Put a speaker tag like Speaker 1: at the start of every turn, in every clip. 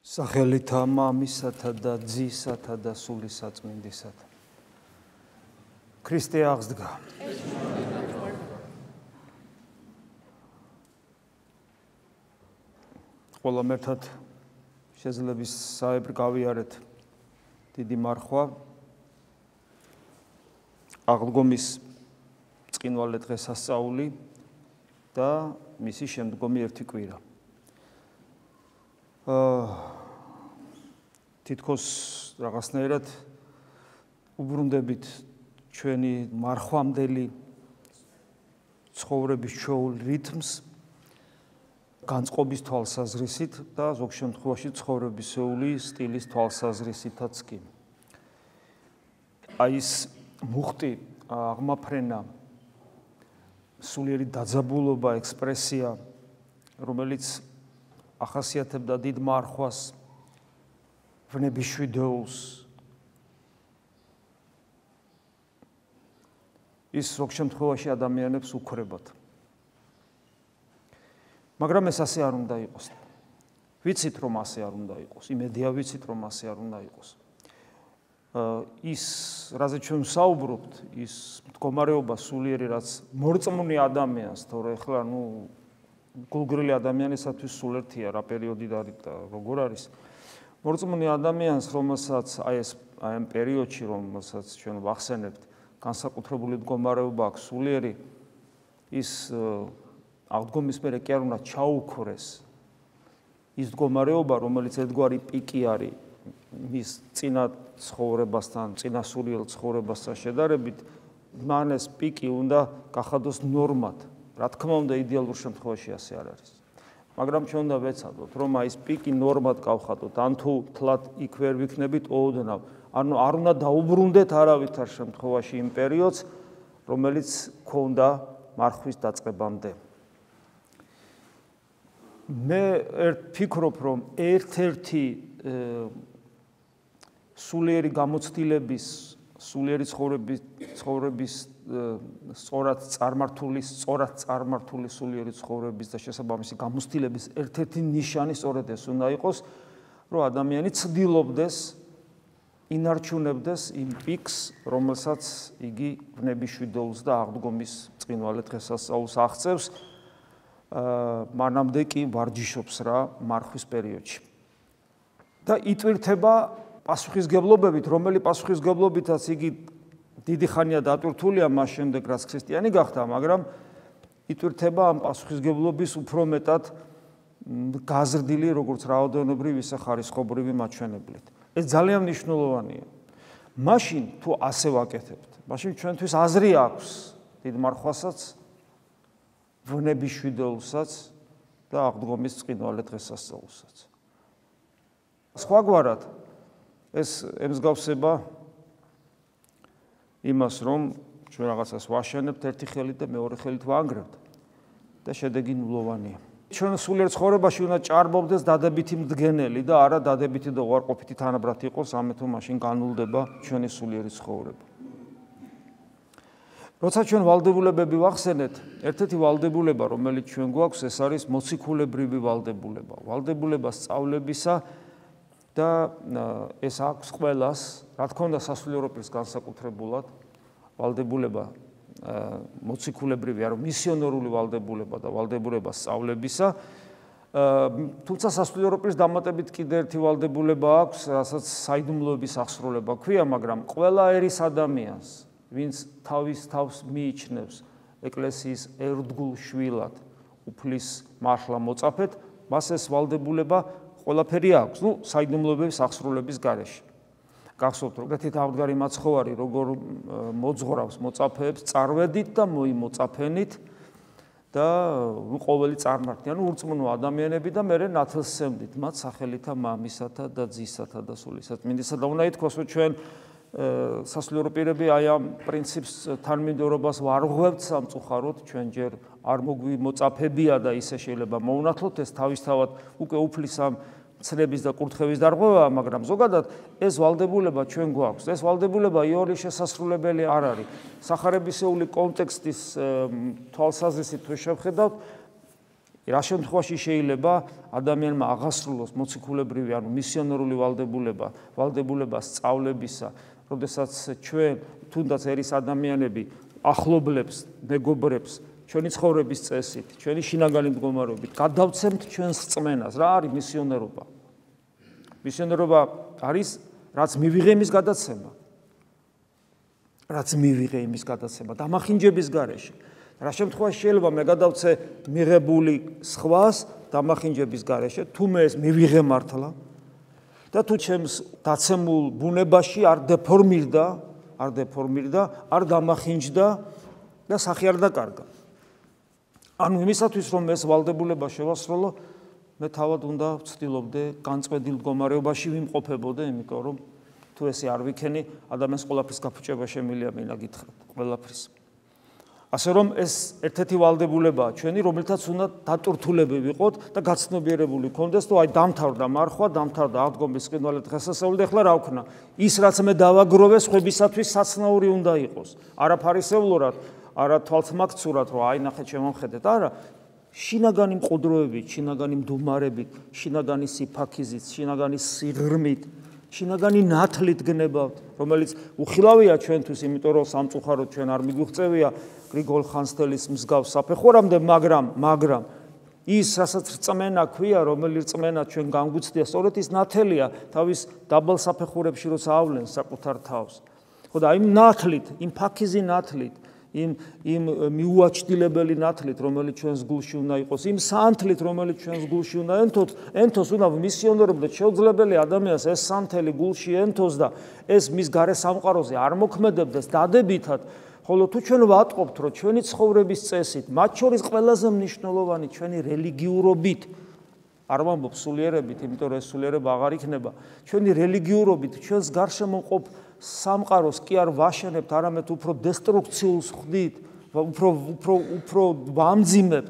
Speaker 1: სახელითა მამისათა და ძისათა და სულისაწმინდისათა. ქრისტე აღსდგა. ყველამ ერთად შეძლების საებრ გავიარეთ დიდი მარხვა აღდგომის წინვალე დღესასწაული და მისი შემდგომი ერთი კვირა. თითქოს რაღაცნაირად უბრუნდებით ჩვენი მარხვამდელი ცხოვრების ჩვეულ რიტმს განწყობის თვალსაზრისით და ზოგ შემთხვევაში ცხოვრებისეული სტილის თვალსაზრისითაც კი. აი ეს მუხტი აღმაფრენა სულიერი დაძაბულობა ექსპრესია რომელიც ახასიათებდა დიდ მარხვას ვნების შვიდეულს ის ზოგ შემთხვევაში ადამიანებს უქრებათ. მაგრამ ეს ასე არ უნდა იყოს. ვიცით რომ ასე არ უნდა იყოს, იმედია ვიცით რომ ასე არ უნდა იყოს. ის რაზე ჩვენ ვსაუბრობთ, ის მდგომარეობა სულიერი რაც მორწმუნე ადამიანს, თორე ახლა გულგრილი ადამიანისათვის სულ ერთია რა პერიოდი და როგორ არის. მორწმუნე ადამიანს, რომელსაც აი ამ პერიოდში, რომელსაც ჩვენ ვახსენებთ, განსაკუთრებული მდგომარეობა აქვს სულიერი, ის აღდგომის მერე კი არ უნდა ჩაუქრეს ის მდგომარეობა, რომელიც ერთგვარი პიკი არის მის წინა ცხოვრებასთან, წინა სულიერ ცხოვრებასთან შედარებით, მან ეს პიკი უნდა გახადოს ნორმად. რა თქმა უნდა, იდეალურ შემთხვევაში ასე არ არის. მაგრამ ჩვენ უნდა ვეცადოთ, რომ აი ეს პიკი ნორმად გავხადოთ, ან თუ თლად იქ ვერ ვიქნებით ოდნავ. ანუ არ უნდა დაუბრუნდეთ არავითარ შემთხვევაში იმ პერიოდს, რომელიც გქონდა მარხვის დაწყებამდე. მე ვფიქრობ, რომ ერთ-ერთი სულიერი გამოცდილების, სულიერი ცხოვრების სწორად წარმართული სულიერი ცხოვრების და შესაბამისი გამოცდილების ერთ-ერთი ნიშანი სწორედ ეს უნდა იყოს, რომ ადამიანი ცდილობდეს, ინარჩუნებდეს იმ პიკს, რომელსაც იგი ვნების შვიდეულს და აღდგომის წინვალე დღესასწაულს აღწევს, მანამდე კი ვარჯიშობს რა მარხვის პერიოდში. და იტვირთება პასუხისგებლობებით, რომელი პასუხისგებლობითაც იგი დიდი ხანია დატვირთულია მას შემდეგ, რაც ქრისტიანი გახდა, მაგრამ იტვირთება ამ პასუხისგებლობის უფრო მეტად გაზრდილი, როგორც რაოდენობრივ, ისე ხარისხობრივი მაჩვენებლით. ეს ძალიან მნიშვნელოვანია. მაშინ თუ ასე ვაკეთებთ, მაშინ ჩვენთვის აზრი აქვს დიდ მარხვასაც, ვნების შვიდეულსაც და აღდგომის წინვალე დღესასწაულსაც. სხვაგვარად ეს ემსგავსება იმას, რომ ჩვენ რაღაცას ვაშენებთ ერთი ხელით და მეორე ხელით ვანგრევთ და შედეგი ნულოვანია. ჩვენ სულიერ ცხოვრებაში უნდა ჭარბობდეს დადებითი მდგენელი და არა დადებითი და უარყოფითი თანაბრად იყოს, ამეთუ მაშინ განულდება ჩვენი სულიერი ცხოვრება. როცა ჩვენ ვალდებულებები ვახსენეთ, ერთ-ერთი ვალდებულება, რომელიც ჩვენ გვაქვს, ეს არის მოციქულებრივი ვალდებულება. ვალდებულება სწავლებისა და ეს აქვს ყველას, რა თქმა უნდა, სასულიერო პირს განსაკუთრებულად ვალდებულება მოციქულებრივი, არა მისიონერული ვალდებულება და ვალდებულება სწავლებისა. თუმცა სასულიერო პირს დამატებით კიდე ერთი ვალდებულება აქვს, რასაც საიდუმლოების აღსრულება ქვია, მაგრამ ყველა ერის ადამიანს, ვინც თავის თავს მიიჩნევს ეკლესიის ერთგულ შვილად, უფლის მართლა მოწაფედ, მას ეს ვალდებულება ყველაფერი აქვს, საიდუმლოების აღსრულების გარეშე. გახსოვთ, როგორ თავდგარი მაცხოვარი როგორ მოძღვრავს მოწაფეებს წარვედით და მოიმოწაფენით და ყოველი წარმართი, ანუ ურწმუნო ადამიანები და მერე ნათელსემდით მათ სახელითა მამისათა და ძისათა და სულისაწმინდისა და უნდა ითქვას, რომ ჩვენ სასულიერო პირები აი ამ პრინციპს თანმიმდევრობას ვარ ღვევთ სამწუხაროდ, ჩვენ ჯერ არ მოგვიმოწაფებია და ისე შეიძლება მოუნათლოთ ეს თავისთავად უკვე უფლის ამ ცნების და კურთხევის დარღვევაა, მაგრამ ზოგადად ეს ვალდებულება ჩვენ გვაქვს. ეს ვალდებულება იოლის შესასრულებელი არ არის. სახარებისეული კონტექსტის თვალსაზრისით თუ შევხედავთ, რა შემთხვევაში შეიძლება ადამიანმა აღასრულოს მოციქულებრივი, ანუ მისიონერული ვალდებულება სწავლებისა, როდესაც ჩვენ თუნდაც ერის ადამიანები ახლობლებს, მეგობრებს, ჩვენი ცხოვრების წესით, ჩვენი შინაგანი მდგომარეობით გადავცემთ ჩვენს რწმენას. რა არის მისიონერობა? მისიონერობა არის რაც მივიღე იმის გადაცემა. რაც მივიღე იმის გადაცემა დამახინჯების გარეშე. რა შემთხვევაში შეიძლება მე გადავცე მიღებული სხვას დამახინჯების გარეშე, თუ მე ეს მივიღე მართლა და თუ ჩემს დაცემულ ბუნებაში არ დეფორმირდა, არ დამახინჯდა და სახი არ დაკარგა. ანუ იმისათვის რომ ეს ვალდებულება შევასრულო, მე თავად უნდა ვცდილობდე განწყვეტილ მდგომარეობაში ვიმყოფებოდე, იმიტომ რომ თუ ესე არ ვიქენი, ადამიანს ყველაფრის გაფუჭება შემიძლია მინდა გითხრათ, ყველაფრის. ასე რომ ეს ერთ-ერთი ვალდებულებაა ჩვენი, რომელთაც უნდა დატურთულები ვიყოთ და გაცნობიერებული გქონდეს, თუ აი დამთავრდა მარხვა, დამთავრდა აღდგომის ყინვალე დღესასწაული და ახლა რა ვქნა? ის რაც მე დავაგროვე, სხვებისათვის საცნაური უნდა იყოს. არა ფარისევლურად, არა თვალთმაქცურად, რომ აი ნახეთ შემომხედეთ, არა, შინაგანი მყუდროებით, შინაგანი მდუმარებით, შინაგანი სიფაქიზით, შინაგანი სიღრმით, შინაგანი ნათლით გნებავთ, რომელიც უხილავია ჩვენთვის, იმიტომ რომ სამწუხაროდ ჩვენ არ მიგვიღწევია გრიგოლ ხანძთელის მსგავს საფეხურამდე, მაგრამ ის, რასაც რწმენა ქვია, რომელი რწმენა ჩვენ განგვიცდია, სწორედ ის ნათელია თავის დაბალ საფეხურებში, როცა ავლენს საკუთარ თავს. ხო და იმ ნათლით, იმ ფაქიზი ნათლით, იმ მიუაჩtildeებელი ნათლით, რომელიც ჩვენს გულში უნდა იყოს, იმ სანთლით, რომელიც ჩვენს გულში უნდა ენთოს, უნდა მისიონერობდეთ, შეუძლებელი ადამიანს ეს სანთელი გულში ენთოს და ეს მის გარე სამყაროზე არ მოქმედებდეს დადებითად, ხოლო თუ ჩვენ ვატყობთ, რომ ჩვენი ცხოვრების წესით, მათ შორის ყველაზე მნიშვნელოვანი ჩვენი რელიგიურობით, არ ვამბობ სულიერებით, იმიტომ რომ ეს სულიერება აღარ იქნება, ჩვენი რელიგიურობით, ჩვენს გარშემო მყოფ სამყაროს კი არ ვაშენებთ, არამედ უფრო დესტრუქციულს ხდით, უფრო ვამძიმებთ.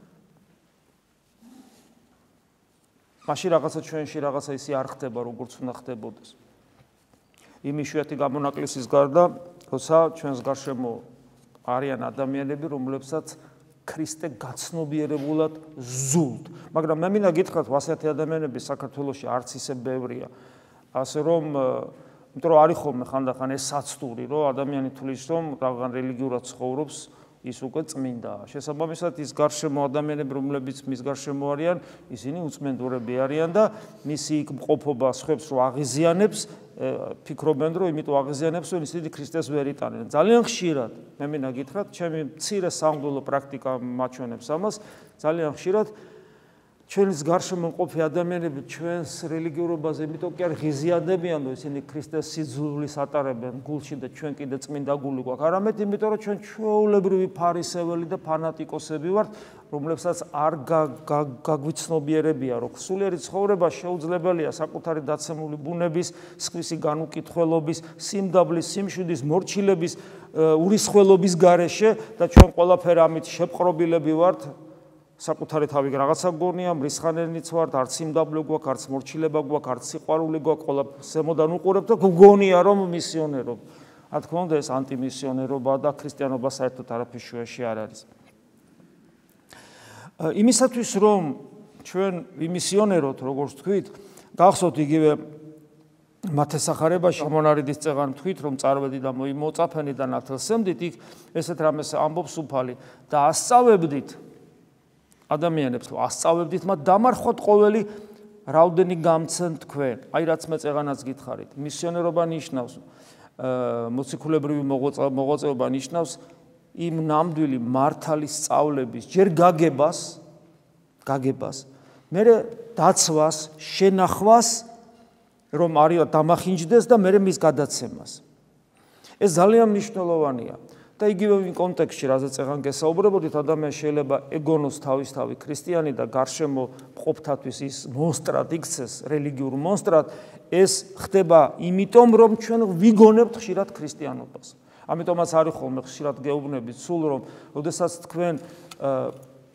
Speaker 1: მაშინ რაღაცა ჩვენში რაღაცა ისე არ ხდება, როგორც უნდა ხდებოდეს. იმ იშვიათი გამონაკლისის გარდა, როცა ჩვენს გარშემო არიან ადამიანები, რომლებსაც ქრისტე გაცნობიერებულად ზულთ. მაგრამ მე მინდა გითხრათ, ასეთი ადამიანები საქართველოში არც ისე ბევრია. ასე რომ იმიტომ რომ არის ხოლმე ხანდახან ეს საცდური, რომ ადამიანი თulis რომ რაღაც რელიგიურად ცხოვრობს, ის უკვე წმინდაა. შესაბამისად ის გარშემო ადამიანები, რომლებიც მის გარშემო არიან, ისინი უწმენდურები არიან და მისი იქ მყოფობა სხვებს რო აღიზიანებს, ფიქრობენ რომ იმიტომ აღიზიანებს, რომ ისინი ქრისტეს ვერ იტანენ. ძალიან ხშირად, მე მინდა გითხრათ, ჩემი მცირე სამღვდელო პრაქტიკა მაჩვენებს ამას, ძალიან ხშირად ჩვენს გარშემო მყოფი ადამიანები ჩვენს რელიგიურობაზე იმიტომ კი არ ღიზიანდებიან, რომ ისინი ქრისტეს სიძულვილს ატარებენ გულში და ჩვენ კიდე წმინდა გული გვაქვს. არამედ იმიტომ რომ ჩვენ ჩვეულებრივი ფარისეველი და ფანატიკოსები ვართ, რომლებსაც არ გაგვიცნობიერებია, რომ სულიერი ცხოვრება შეუძლებელია საკუთარი დაცემული ბუნების, სხვისი განუკითხველობის, სიმდაბლის, სიმშვიდის, მორჩილების, ურისხველობის გარეშე და ჩვენ ყველაფერ ამით შეპყრობილები ვართ. საკუთარი თავი რაღაცა გონია, მრისხანენიც ვართ, არც სიმდაბლე გვაქვს, არც მორჩილება გვაქვს, არც სიყვარული გვაქვს, ყველა ზემოდან უყურებთ და გგონია რომ მისიონერობ. რა თქმა უნდა, ეს ანტიმისიონერობა და ქრისტიანობა საერთოდ არაფრის შუაში არ არის. იმისათვის რომ ჩვენ ვიმისიონეროთ, როგორც თქვით, გახსოვთ იგივე მათესახარებაში მონარიდის წეღან თქვით, რომ წარვედი და მოწაფენი და ნათელსემდით, იქ ესეთ რამეს ამბობს უფალი და ასწავებდით ადამიანებს, ასწავებდით მათ დამარხვათ ყოველი რაოდენი გამცენ თქვენ. აი რაც მე წეღანაც გითხარით. მისიონერობა ნიშნავს მოციქულებრივი მოღვაწეობა ნიშნავს იმ ნამდვილი მართალი სწავლების ჯერ გაგებას, მერე დაცვას, შენახვას, რომ არის დამახინჯდეს და მერე მის გადაცემას. ეს ძალიან მნიშვნელოვანია. და იგივე იმ კონტექსტში, რაზეც წეღან გესაუბრებოდით, ადამიანს შეიძლება ეგონოს თავისთავი ქრისტიანი და გარშემო მყოფთათვის ის მონსტრად იქცეს, რელიგიურ მონსტრად, ეს ხდება იმიტომ, რომ ჩვენ ვიგონებთ ხშირად ქრისტიანობას. ამიტომაც არის ხოლმე ხშირად გეუბნებით სულ, რომ როდესაც თქვენ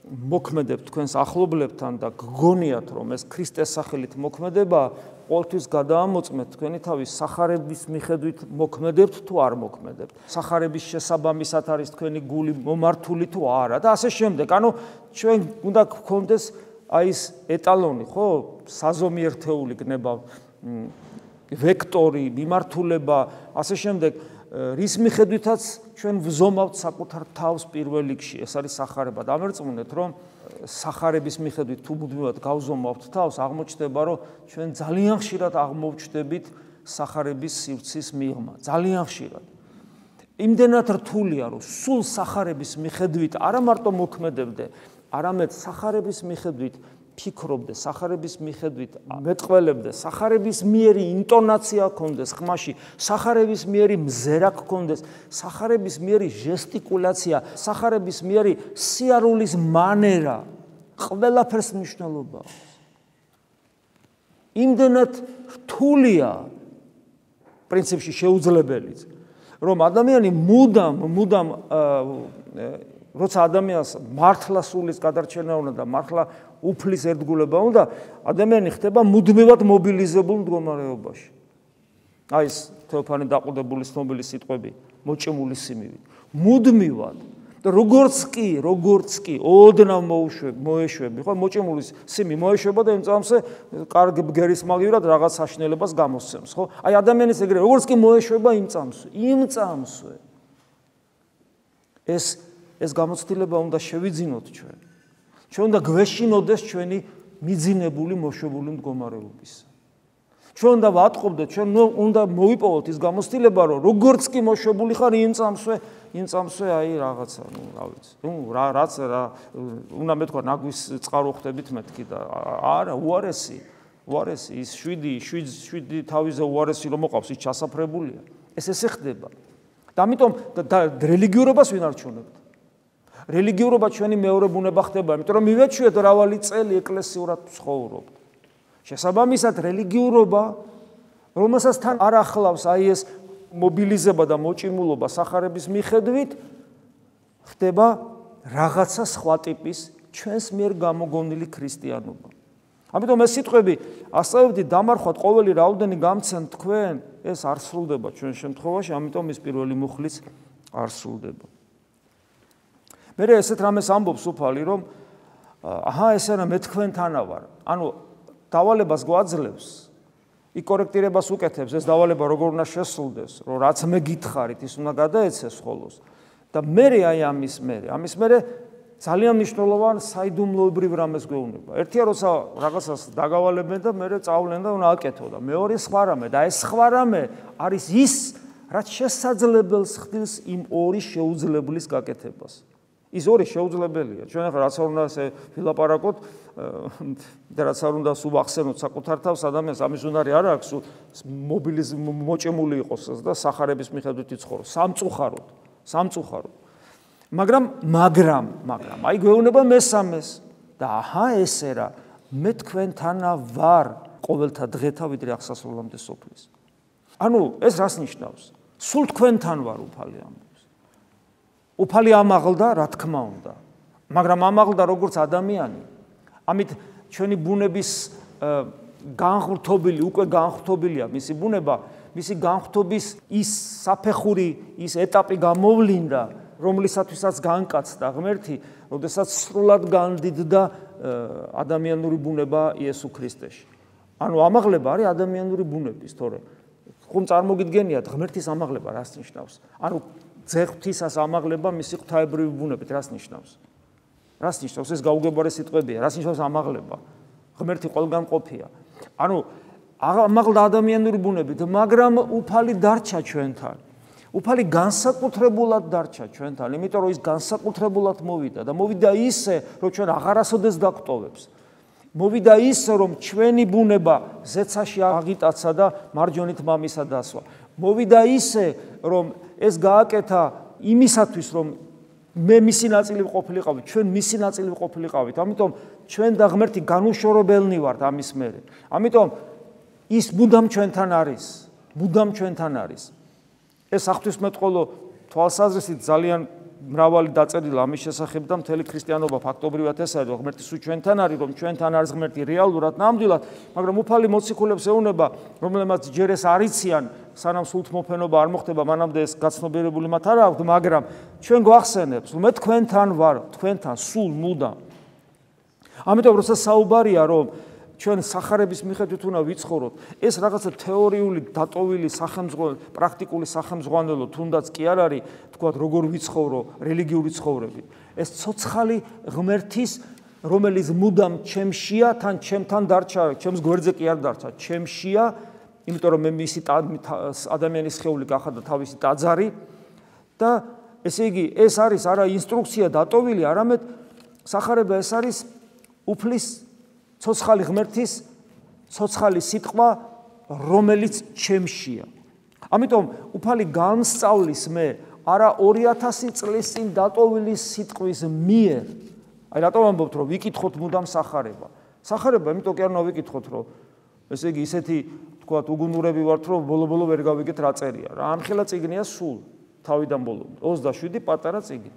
Speaker 1: მოქმედებთ თქვენს ახლობლებთან და გგონიათ რომ ეს ქრისტეს სახელით მოქმედება ყოველთვის გადაამოწმეთ თქვენი თავის სახარების მიხედვით მოქმედებთ თუ არ მოქმედებთ სახარების შესაბამისად არის თქვენი გული მომართული თუ არა და ასე შემდეგ ანუ ჩვენ უნდა გქონდეს აი ეს ეტალონი ხო საზომიერთეული გნება ვექტორი მიმართულება ასე შემდეგ რის მიხედვითაც ჩვენ ვზომავთ საკუთარ თავს პირველ რიგში ეს არის სახარება და ამერწმუნეთ რომ სახარების მიხედვით თუ მუდმივად გავზომავთ თავს აღმოჩნდება რომ ჩვენ ძალიან ხშირად აღმოვჩნდებით სახარების სივრცის მიღმა ძალიან ხშირად იმდენად რთულია რომ სულ სახარების მიხედვით არა მარტო მოქმედებდე არამედ სახარების მიხედვით ფიქრობდე სახარების მიხედვით მეტყველებდე სახარების მიერი ინტონაცია გქონდეს ხმაში სახარების მიერი მზერა გქონდეს სახარების მიერი ჟესტიკულაცია სახარების მიერი სიარულის მანერა ყველაფერს მნიშვნელობა იმდენად რთულია პრინციპში შეუძლებელიც რომ ადამიანი მუდამ როცა ადამიანს მართლა სულის გადარჩენა უნდა და მართლა უფლის ერთგულება უნდა ადამიანი ხდება მუდმივად მობილიზებულ მდგომარეობაში აი ეს თეოფანი დაყუდებული ცნობილი სიტყვები მოჭმული სიმივით მუდმივად და როგორც კი ოდნავ მოეშვები ხო მოჭმული სიმი მოეშვება და იმ წამსე კარგ ბგერის მაგივრად რაღაც საშინელებას გამოსცემს ხო აი ადამიანის ეგრე როგორც კი მოეშვება იმ წამსვე ეს გამოცდილება უნდა შევიძინოთ ჩვენ უნდა გვეშინოდეს ჩვენი მიძინებული მოშვებული მდგომარეობის ჩვენ უნდა ვატყობდეთ ჩვენ უნდა მოვიპოვოთ ის გამოცდილება რომ როგორც კი მოშვებული ხარ იმ წამსვე აი რაღაცა რა ვიცი რაც უნდა მეთქვა ნაგვის წყარო ხდებით მეთქი და არა უარესი ის 7 თავიზე უარესი რომ მოყავს ის ჩასაფრებულია ესე ხდება და ამიტომ რელიგიურობას ვინ არჩევნებთ რელიგიურობა ჩვენი მეორე ბუნება ხდება, იმიტომ რომ მივეჩვიეთ მრავალი წელი ეკლესიურად ცხოვრობთ. შესაბამისად რელიგიურობა, რომელსაც თან არ ახლავს აი ეს მობილიზება და მოჭიმულობა სახარების მიხედვით, ხდება რაღაცა სხვა ტიპის ჩვენს მიერ გამოგონილი ქრისტიანობა. ამიტომ ეს სიტყვები ასწავლებდი დამარხვათ ყოველი რაოდენი გამცენ თქვენ, ეს არ სრულდება ჩვენ შემთხვევაში, ამიტომ ის პირველი მუხლიც არ სრულდება. მე ესეთ რამეს ამბობს უფალი რომ ესენა მე თქვენთანა ვარ ანუ დავალებას გვაძლევს იქ კორექტირებას უკეთებს ეს დავალება როგორ უნდა შესრულდეს რომ რაც მე გითხარით ის უნდა გადაეცეს ხოლოს და მე აი ამის მე ძალიან მნიშვნელოვან საიდუმლოებრივ რამეს გვეუბნება ერთია როცა რაღაცას დაგავალებენ და მე წავლენ და უნდა აკეთო და მეორე სხვა რამე და ეს სხვა რამე არის ის რაც შესაძლებელს ხდის იმ ორი შეუძლებლის გაკეთებას ის ორი შეუძლებელია. ჩვენ ახლა რაც არ უნდა ესე ვილაპარაკოთ და რაც არ უნდა სულ ახსენოთ საკუთარ თავს ადამიანს ამის უნარი არ აქვს მოჭემული იყოს და სახარების მიხედვით იცხოვროს სამწუხაროდ. მაგრამ აი გვეუბნება მესამეს და ესე რა მე თქვენთანა ვარ ყოველთა დღეთა ვიდრე აღსასრულამდე სოფლის. ანუ ეს რას ნიშნავს? სულ თქვენთან ვარ უფალი ამბობს. უფალი ამაღლდა, რა თქმა უნდა. მაგრამ ამაღლდა როგორც ადამიანი. ამით ჩვენი ბუნების უკვე განხვრთობილია მისი ბუნება, მისი განხვრთობის ის საფეხური, ის ეტაპი გამოვლინდა, რომლისათვისაც განკაცდა ღმერთი, როდესაც სრულად განდიდდა ადამიანური ბუნება იესო ქრისტეში. ანუ ამაღლება არის ადამიანური ბუნების, თორე ხომ წარმოგიდგენიათ ღმერთის ამაღლება რას ნიშნავს? ანუ ძეღვთისას ამაღლება მისი ღვთაებრივი ბუნებით რას ნიშნავს? რას ნიშნავს ეს გაუგებარი სიტყვებია? რას ნიშნავს ამაღლება? ღმერთი ყველგან ყოფია. ანუ ამაღლდა ადამიანური ბუნებით, მაგრამ უფალი დარჩა ჩვენთან. უფალი განსაკუთრებულად დარჩა ჩვენთან, იმიტომ რომ ის განსაკუთრებულად მოვიდა და მოვიდა ისე, რომ ჩვენ აღარასოდეს დაგვტოვებს. მოვიდა ისე, რომ ჩვენი ბუნება ზეცაში აღიტაცა და მარჯვენით მამისა დასვა. მოვიდა ისე, რომ ეს გააკეთა იმისათვის, რომ მე მისი ნაწილი ვყოფილიყავით, ჩვენ მისი ნაწილი ვყოფილიყავით. ამიტომ ჩვენ და ღმერთი განუშორებელნი ვართ ამის მერე. ამიტომ ის მუდამ ჩვენთან არის. ეს ღვთისმეტყველო თვალსაზრისით ძალიან მრავალი დაწერილი ამის შესახებ და მთელი ქრისტიანობა ფაქტობრივად ეს არის, რომ ღმერთი სულ ჩვენთან არის, რომ ჩვენთან არის ღმერთი რეალურად, ნამდვილად, მაგრამ უფალი მოციქულებს ეუბნება, რომლებმაც ჯერ ეს არ იციან, სანამ სულთმოფენობა არ მოხდება, მანამდე ეს გაცნობიერებული მათ არ აქვთ, მაგრამ ჩვენ გვახსენებს, რომ მე თქვენთან ვარ, თქვენთან სულ მუდამ. ამიტომ როცა საუბარია, რომ ჩვენ სახარების მიხედვით უნდა ვიცხოვროთ, ეს რაღაცა თეორიული დატოვილი სახელმძღვანელო, პრაქტიკული სახელმძღვანელო თუნდაც კი არ არის, თქვათ, როგორ ვიცხოვრო რელიგიური ცხოვრებით. ეს ცოცხალი ღმერთის, რომელიც მუდამ ჩემშია, თან ჩემთან დარჩა, ჩემს გვერდზე კი არ დარჩა, ჩემშია, იმიტომ რომ მე მისი ადამიანის სხეული გახადა თავისი ტაძარი და ესე იგი, ეს არის არა ინსტრუქცია დატოვილი, არამედ სახარება ეს არის უფლის ცოცხალი ღმერთის ცოცხალი სიტყვა, რომელიც ჩემშია. ამიტომ უფალი განსწავლის მე არა 2000 წლის წინ დატოვილი სიტყვის მიერ. აი რატომ ამბობთ, რომ ვიკითხოთ მუდამ სახარება. სახარება, იმიტომ კი არ უნდა ვიკითხოთ, რომ ესე იგი ისეთი თქვათ უგუნურები ვართ, რომ ბოლო-ბოლო ვერ გავიგეთ რა წერია. რა ამხელა წიგნია სულ თავიდან ბოლომდე. 27 პატარა წიგნი.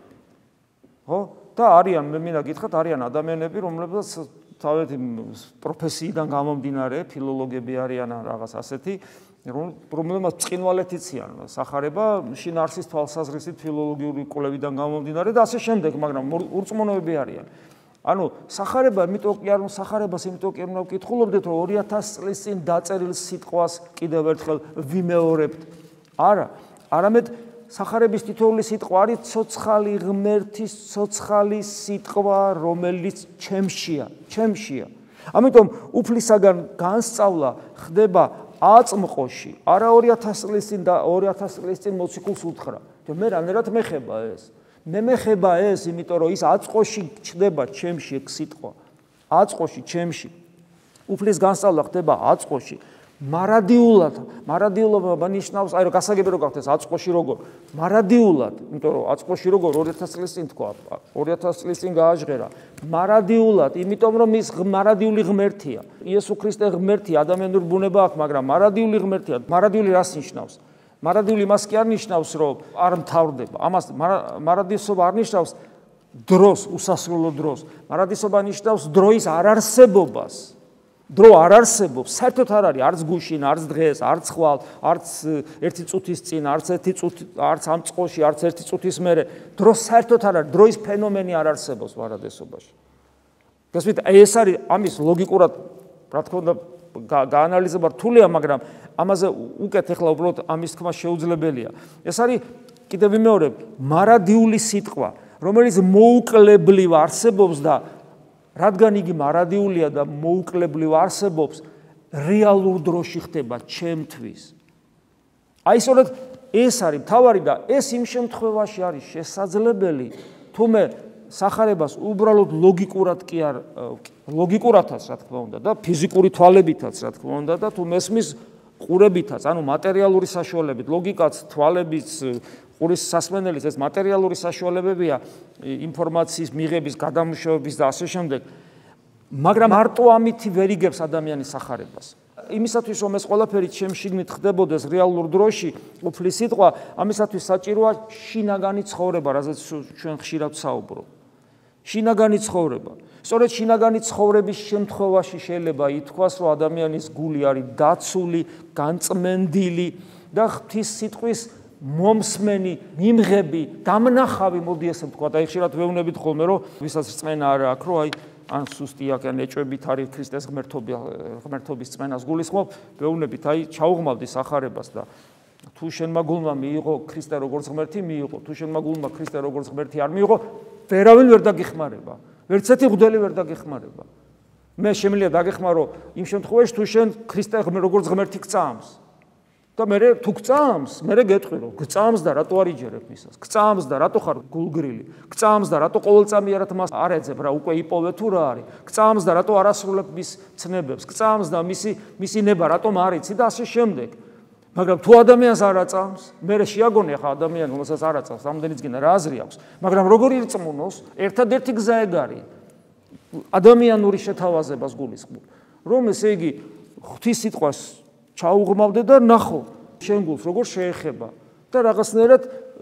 Speaker 1: ხო? და არიან, მე მინდა გითხრათ, არიან ადამიანები, რომლებსაც თავეთი პროფესიიდან გამომდინარე, ფილოლოგები არიან რაღაც ასეთი, რომლებმაც წყინვალეთი ციან სახარება, შინაარსის თვალსაზრისით ფილოლოგიური კვლევიდან გამომდინარე და ასე შემდეგ, მაგრამ ურწმუნოები არიან. ანუ სახარება, იმიტომ კი არ უნდა სახარებას, იმიტომ კი არ უნდა ვკითხულობდეთ, რომ 2000 წლის წინ დაწერილ სიტყვას კიდევ ერთხელ ვიმეორებთ. არა, არამედ სახარების თითოეული სიტყვა არის ცოცხალი ღმერთის ცოცხალი სიტყვა, რომელიც ჩემშია, ჩემშია. ამიტომ უფლისაგან განსწავლა ხდება აწმყოში, არა 2000 წლის წინ და 2000 წლის წინ მოციქულს უთხრა. მე რანერად მეხება ეს? მე მეხება ეს, იმიტომ რომ ის აწყოში ჩდება ჩემში ეგ სიტყვა. აწყოში ჩემში. უფლის განსწავლა ხდება აწყოში. მარადიულად, მარადიულობა ნიშნავს, აი რომ გასაგები რო გახდეს აწყოში როგორ, მარადიულად, იმიტომ რომ აწყოში როგორ 2000 წლის წინ თქვა, 2000 წლის წინ გააჟღერა, მარადიულად, იმიტომ რომ ის მარადიული ღმერთია. იესო ქრისტე ღმერთია, ადამიანურ ბუნება აქვს, მაგრამ მარადიული ღმერთია. მარადიული რას ნიშნავს? მარადიული მას კი არ ნიშნავს, რომ არ მთავრდება. ამას მარადისობა არ ნიშნავს დროს, უსასრულო დროს. მარადისობა ნიშნავს დროის არარსებობას. დრო არ არსებობს, საერთოდ არ არის, არც გუშინ, არც დღეს, არც ხვალ, არც ერთი წუთის წინ, არც ერთი წუთი, არც ამ წყოში, არც ერთი წუთის მერე. დრო საერთოდ არ არის, დროის ფენომენი არ არსებობს მარადისობაში. გასვით, ეს არის ამის ლოგიკურად, რა თქმა უნდა, გაანალიზება რთულია, მაგრამ ამაზე უკეთ ახლა უბრალოდ ამის თქმა შეუძლებელია. ეს არის კიდევ ვიმეორებ, მარადიული სიტყვა, რომელიც მოუკლებლივ არსებობს და რადგან იგი მარადიულია და მოუკლებლივ არსებობს, რეალურ დროში ხდება ჩემთვის. აი სწორედ ეს არის მთავარი და ეს იმ შემთხვევაში არის შესაძლებელი, თუ მე სახარებას უბრალოდ ლოგიკურად კი არ ლოგიკურათაც რა თქმა უნდა და ფიზიკური თვალებითაც რა თქმა უნდა და თუ მესმის ყურებითაც, ანუ მატერიალური საშუალებით, ლოგიკაც, თვალებიც, ყურის სასმენელის ეს მატერიალური საშუალებებია ინფორმაციის მიღების, გადამუშავების და ასე შემდეგ. მაგრამ მარტო ამით ვერ იგებს ადამიანის სახარებას. იმისათვის რომ ეს ყველაფერი ჩემს შიგნით ხდებოდეს რეალურ დროში, უფლის სიტყვა, ამისათვის საჭიროა შინაგანი ცხოვრება, რაზეც ჩვენ ხშირად ვსაუბრობ. შინაგანი ცხოვრება. სწორედ შინაგანი ცხოვრების შემთხვევაში შეიძლება ითქვას, რომ ადამიანის გული არის დაცული, განწმენდილი და ღვთის სიტყვის მომსმენი, მიმღები, დამნახავი, მოდი ესე ვთქვა, აი ხშირად ვეუბნებით ხოლმე, რომ ვისაც რწმენა არ აქვს, რომ აი ან სუსტი აქ ან ეჭვებით არის ქრისტეს ღმერთობის რწმენას გულისხმობ, ვეუბნებით, აი ჩაუღმავდი სახარებას და თუ შენმა გულმა მიიღო ქრისტე როგორც ღმერთი მიიღო, თუ შენმა გულმა ქრისტე როგორც ღმერთი არ მიიღო, ვერავინ ვერ დაგეხმარება. ვერც ერთი მღვდელი ვერ დაგეხმარება. მე შემიძლია დაგეხმარო იმ შემთხვევაში, თუ შენ ქრისტე როგორც ღმერთი გწამს. და მე თუ გწამს, მე გეტყვი რომ გწამს და რატო არ იჯერებ მისას? გწამს და რატო ხარ გულგრილი? გწამს და რატო ყოველწამიერად მას არ ეძებ რა, უკვე იპოვე თუ რა არის? გწამს და რატო არ ასრულებ მის ცნებებს? გწამს და მისი ნება რატომ არ იცი და ასე შემდეგ. მაგრამ თუ ადამიანს არ აწამს, მე შეაგონია ხა ადამიანი, რომელსაც არ აწამს, ამდენიც გინდა რა აზრი აქვს. მაგრამ როგორ ირწმუნოს? ერთადერთი გზა ეგ არის. ადამიანური შეთავაზებას გულისხმობ. რომ ესე იგი ღვთის სიტყვას ჩაუღმავდე და ნახო შენ გულს როგორ შეეხება და რაღაცნაირად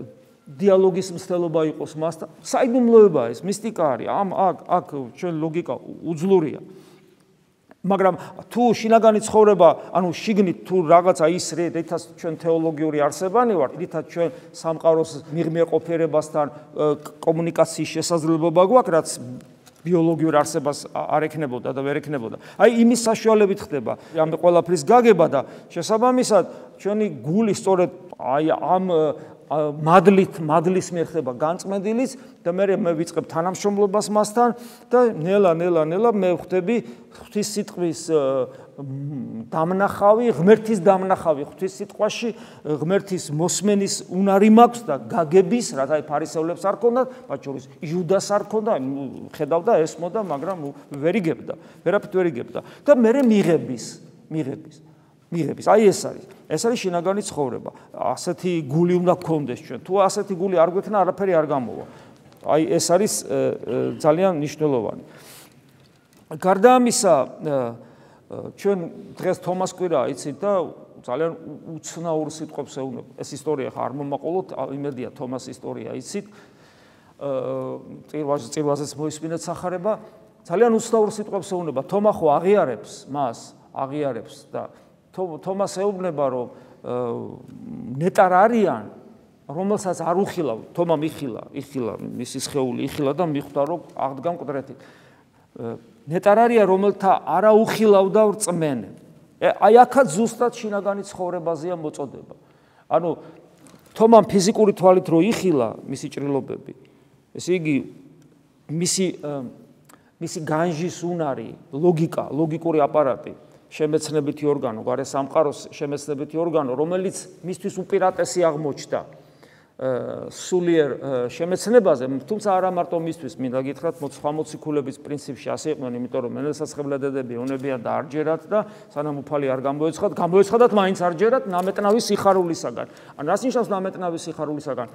Speaker 1: დიალოგის მცდელობა იყოს მასთან. საიდუმლოებაა ეს, მისტიკა არის. აქ ჩვენ ლოგიკა უძლურია. მაგრამ თუ შინაგანი ცხოვრება, ანუ შიგნით თუ რაღაცა ის რითაც ჩვენ თეოლოგიური არსებანი ვართ, რითაც ჩვენ სამყაროს მიღმერყოფიერებასთან კომუნიკაციის შესაძლებლობა გვაქვს, რაც ბიოლოგიურ არსებას არ ექნებოდა და ვერ ექნებოდა. აი იმის საშუალებით ხდება ამ ყველაფრის გაგება და შესაბამისად ჩვენი გული სწორედ აი ამ მადლის მიერ ხდება განწმენდილიც და მე ვიწყებ თანამშრომლობას მასთან და ნელა მე ვხვდები ღვთის სიტყვის დამნახავი, ღმერთის დამნახავი ღვთის სიტყვაში, ღმერთის მოსმენის უნარი მაქვს და გაგების, რათა ფარისევლებს არ ქონდათ, მათ შორის იუდას არ ქონდა, ხედავდა ესმოდა, მაგრამ ვერ იგებდა, ვერაფრით ვერ იგებდა და მე მიღების. აი ეს არის შინაგანი ცხოვრება. ასეთი გული უნდა გქონდეს ჩვენ. თუ ასეთი გული არ გვექნა, არაფერი არ გამოვა. აი ეს არის ძალიან მნიშვნელოვანი. გარდა ამისა, ჩვენ დღეს თომას კვირაა, იცით და ძალიან უცნაურ სიტყვებს ეუბნება. ეს ისტორია ხარ მომაყოლოთ, იმედია თომას ისტორია იცით. წირვაზეც მოისმინეთ სახარება. ძალიან უცნაურ სიტყვებს ეუბნება. თომა ხო აღიარებს და თომას ეუბნება, რომ ნეტარ არიან, რომელსაც არ უხილავ, თომა იხილა, მისი სხეული იხილა და მიხვდა, რომ აღდგა მკვდრეთით. ნეტარ არიან, რომელთა არა უხილავდა რწმენე. აი აქაც ზუსტად შინაგანი ცხოვრებაზეა მოწოდება. ანუ თომამ ფიზიკური თვალით რო იხილა მისი ჭრილობები, ესე იგი მისი განჟის უნარი, ლოგიკური აპარატი, შემეცნებითი ორგანო, გარე სამყაროს შემეცნებითი ორგანო, რომელიც მისთვის უპირატესი აღმოჩნდა სულიერ შემეცნებაზე, თუმცა არა მარტო მისთვის, მინდა გითხრათ, მოციქულების პრინციპში ასე იყვნენ, იმიტომ რომ მენელსაცხებლადედები უნებიან და არ ჯერათ და სანამ უფალი არ გამოეცხადათ, მაინც არ ჯერათ ნამეტნავი სიხარულისაგან. ან რას ნიშნავს ნამეტნავი სიხარულისაგან?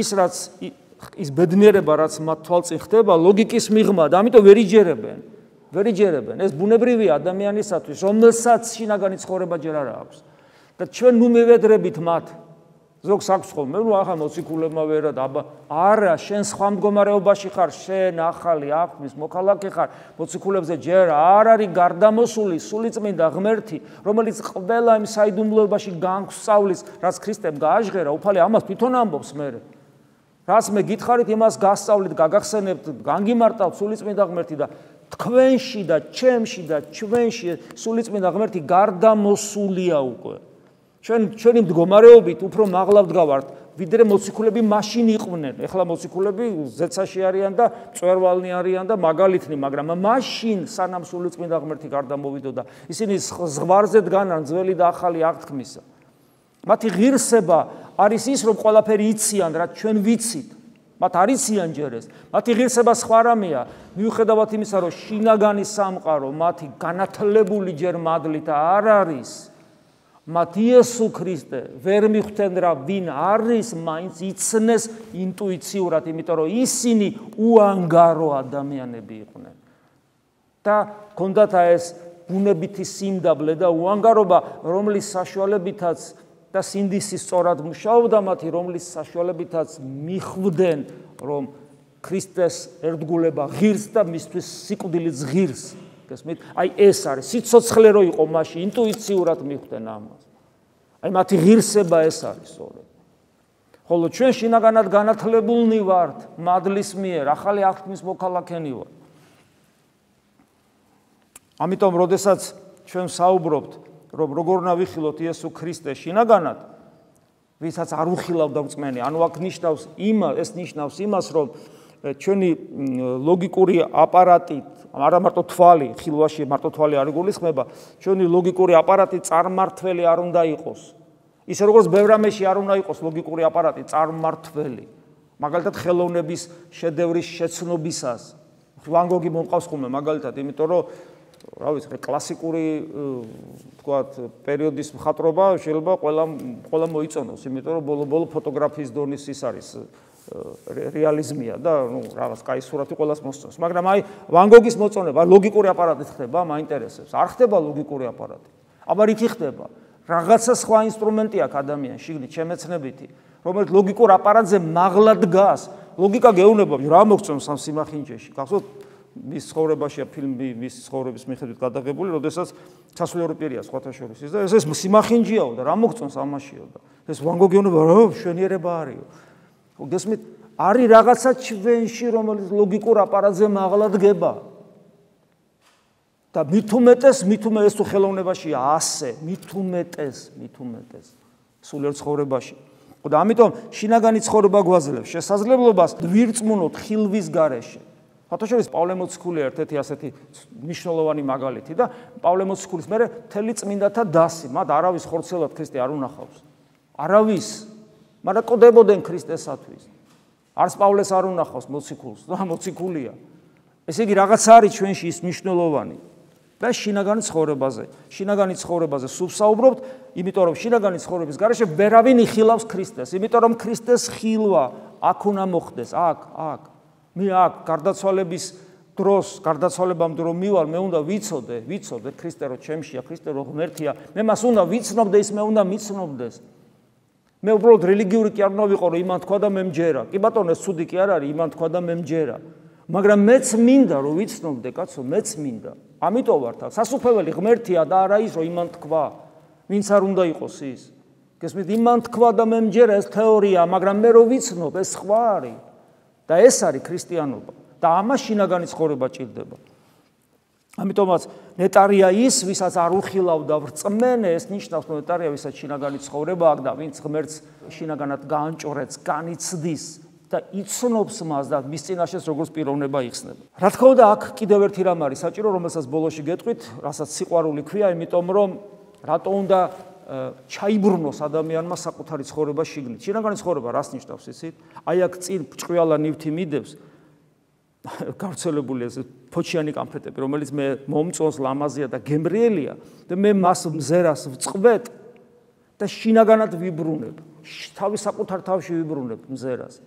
Speaker 1: ის ბედნიერება, რაც მათ თვალწინ ხდება, ლოგიკის მიღმა და ამიტომ ვერ იჯერებენ. ეს ბუნებრივია ადამიანისათვის, რომელსაც შინაგანი ცხოვრება ჯერ არ აქვს. და ჩვენ ნუ მივედრებით მათ. ზოგს აქვს ხოლმე, ახლა მოციქულებმა ვერად, არა, შენ სხვა მდგომარეობაში ხარ, შენ ახალი აღთქმის მოქალაქე ხარ, მოციქულებზე ჯერ არ არის გარდამოსული სულიწმინდა ღმერთი, რომელიც ყველა იმ საიდუმლოებაში განგვსწავლის, რაც ქრისტემ გააჟღერა, უფალი ამას თვითონ ამბობს მერე. რას მე გითხარით, იმას გასწავლით, გაგახსენებთ, განგიმარტავთ სულიწმინდა ღმერთი და თქვენში და ჩემში და ჩვენში სულიწმინდა ღმერთი გარდამოსულია უკვე. ჩვენი მდგომარეობით უფრო მაღლა ვდგავართ, ვიდრე მოციქულები მაშინ იყვნენ. ეხლა მოციქულები ზეცაში არიან და წვერვალნი არიან და მაგალითნი, მაგრამ მაშინ სანამ სულიწმინდა ღმერთი გარდამოვიდოდა, ისინი ზღვარზე დგანან ძველი და ახალი აღთქმისა. მათი ღირსება არის ის, რომ ყველაფერი იციან, რაც ჩვენ ვიცით. მათ არ იციან ჯერ ეს. მათი ღირსება სხვა რამეა, მიუხედავად იმისა, რომ შინაგანი სამყარო მათი განათლებული ჯერ მადლით არ არის. მათ იესო ქრისტე ვერ მიხვდნენ რა ვინ არის, მაინც იცნეს ინტუიციურად, იმიტომ რომ ისინი უანგარო ადამიანები იყვნენ. და ჰქონდათ ეს ბუნებითი სიმდაბლე და უანგარობა, რომლის საშუალებითაც და სინდისი სწორად მუშაობდა მათი, რომლის საშუალებითაც მიხვდნენ, რომ ქრისტეს ერთგულება ღირს და მისთვის სიკვდილიც ღირს. აი ეს არის სიცოცხლე რო იყო მაშინ, ინტუიციურად მიხვდნენ ამას. აი მათი ღირსება ეს არის სწორედ. ხოლო ჩვენ შინაგანად განათლებულნი ვართ მადლის მიერ, ახალი აღთქმის მოქალაქენი ვართ. ამიტომ, როდესაც ჩვენ საუბრობთ, რომ როგორ უნდა ვიხილოთ იესო ქრისტე შინაგანად, ვისაც არ უხილავდა რწმენი, ანუ აქ ეს ნიშნავს იმას, რომ ჩვენი ლოგიკური აპარატით, არა მარტო თვალი, ხილვაში მარტო თვალი არ იგულისხმება, ჩვენი ლოგიკური აპარატი წარმმართველი არ უნდა იყოს. ისე როგორც ბევრ რამეში არ უნდა იყოს ლოგიკური აპარატი წარმმართველი. მაგალითად ხელოვნების შედევრის შეცნობისას. ვან გოგი მომყავს ხოლმე მაგალითად, იმიტომ რომ რა ვიცი, კლასიკური თქვათ პერიოდის მხატვრობა შეიძლება ყველა მოიწონოს, იმიტომ რომ ბოლო ფოტოგრაფიის დონის ის არის რეალიზმია და რაღაც კაი სურათი ყველას მოსწონს. მაგრამ აი ვან გოგის მოწონება ლოგიკური აპარატით ხდება, მაინტერესებს. არ ხდება ლოგიკური აპარატი. აბა რითი ხდება? რაღაცა სხვა ინსტრუმენტი აქვს ადამიანს, შიგნით შემეცნებითი, რომელიც ლოგიკურ აპარატზე მაღლა დგას. ლოგიკა გეუბნება, რა მოგწონს ამ სიმახინჯეში. გახსოვთ, მის ცხოვრებაშია ფილმი მის ცხოვრების მიხედვით გადაღებული, როდესაც სასულიერო პირია სხვათა შორის ის და ეს სიმახინჯეაო და რა მოგწონს ამაშიო და ეს ვან გოგი ეუბნება, რა მშვენიერება არისო. გესმით, არის რაღაცა ჩვენში, რომელიც ლოგიკურ აპარატზე მაღლა დგება. და მით უმეტეს ეს თუ ხელოვნებაშია ასე, მით უმეტეს სულიერ ცხოვრებაში. და ამიტომ შინაგანი ცხოვრება გვაძლევს შესაძლებლობას ვირწმუნოთ ხილვის გარეშე. ფათაშორის პავლე მოციქულია ერთ-ერთი ასეთი მნიშვნელოვანი მაგალითი და პავლე მოციქულის მერე მთელი წმინდათა დასი, მათ არავის ხორცელად ქრისტე არ უნახავს. არავის, მაგრამ კოდებოდნენ ქრისტესათვის. არც პავლეს არ უნახავს მოციქულს, და მოციქულია. ესე იგი რაღაცა არის ჩვენში ის მნიშვნელოვანი. და შინაგანი ცხოვრებაზე. შინაგანი ცხოვრებაზე სულ საუბრობთ, იმიტომ რომ შინაგანი ცხოვრების გარეშე ვერავინ იხილავს ქრისტეს, იმიტომ რომ ქრისტეს ხილვა აქ უნდა მოხდეს, აქ. მე აქ გარდაცვალების დროს, გარდაცვალებამდე რომ მივალ, მე უნდა ვიცოდე ქრისტე რომ ჩემშია, ქრისტე რომ ღმერთია, მე მას უნდა ვიცნობდე, ის მე უნდა მიცნობდეს. მე უბრალოდ რელიგიური კი არ უნდა ვიყო, რომ იმან თქვა და მე მჯერა. კი ბატონო, ეს ცუდი კი არ არის, იმან თქვა და მე მჯერა. მაგრამ მეც მინდა რომ ვიცნობდე, კაცო, მეც მინდა. ამიტომ ვარ თან, სასუფეველი ღმერთია და არა ის, რომ იმან თქვა. ვინც არ უნდა იყოს ის. გესმით, იმან თქვა და მე მჯერა, ეს თეორია, მაგრამ მე რომ ვიცნობ, ეს სხვა არის. და ეს არის ქრისტიანობა. და ამას შინაგანი ცხოვრება ჭირდება. ამიტომაც ნეტარია ის, ვისაც არ უხილავდა ვრწმენე, ეს ნიშნავს, რომ ნეტარია ვისაც შინაგანი ცხოვრება აქვს და ვინც ღმერთს შინაგანად გაანჭორებს, განიცდის და იცნობს მას და მის წინაშეც როგორც პიროვნება იხსნება. რა თქმა უნდა, აქ კიდევ ერთი რამ არის საჭირო, რომელსაც ბოლოში გეტყვით, რასაც სიყვარული ქვია, იმიტომ რომ რატო უნდა ჩაიბრუნოს ადამიანმა საკუთარი ცხოვრება შიგნით. შინაგანი ცხოვრება რას ნიშნავს, იცით? აი აქ წინ ჭყვიალა ნივთი მიდევს, გავრცელებული ეს ფოჩიანი კამფეტები, რომელიც მე მომწონს, ლამაზია და გემრიელია და მე მას მზერას ვწყვეტ და შინაგანად ვიბრუნებ. თავის საკუთარ თავში ვიბრუნებ მზერას.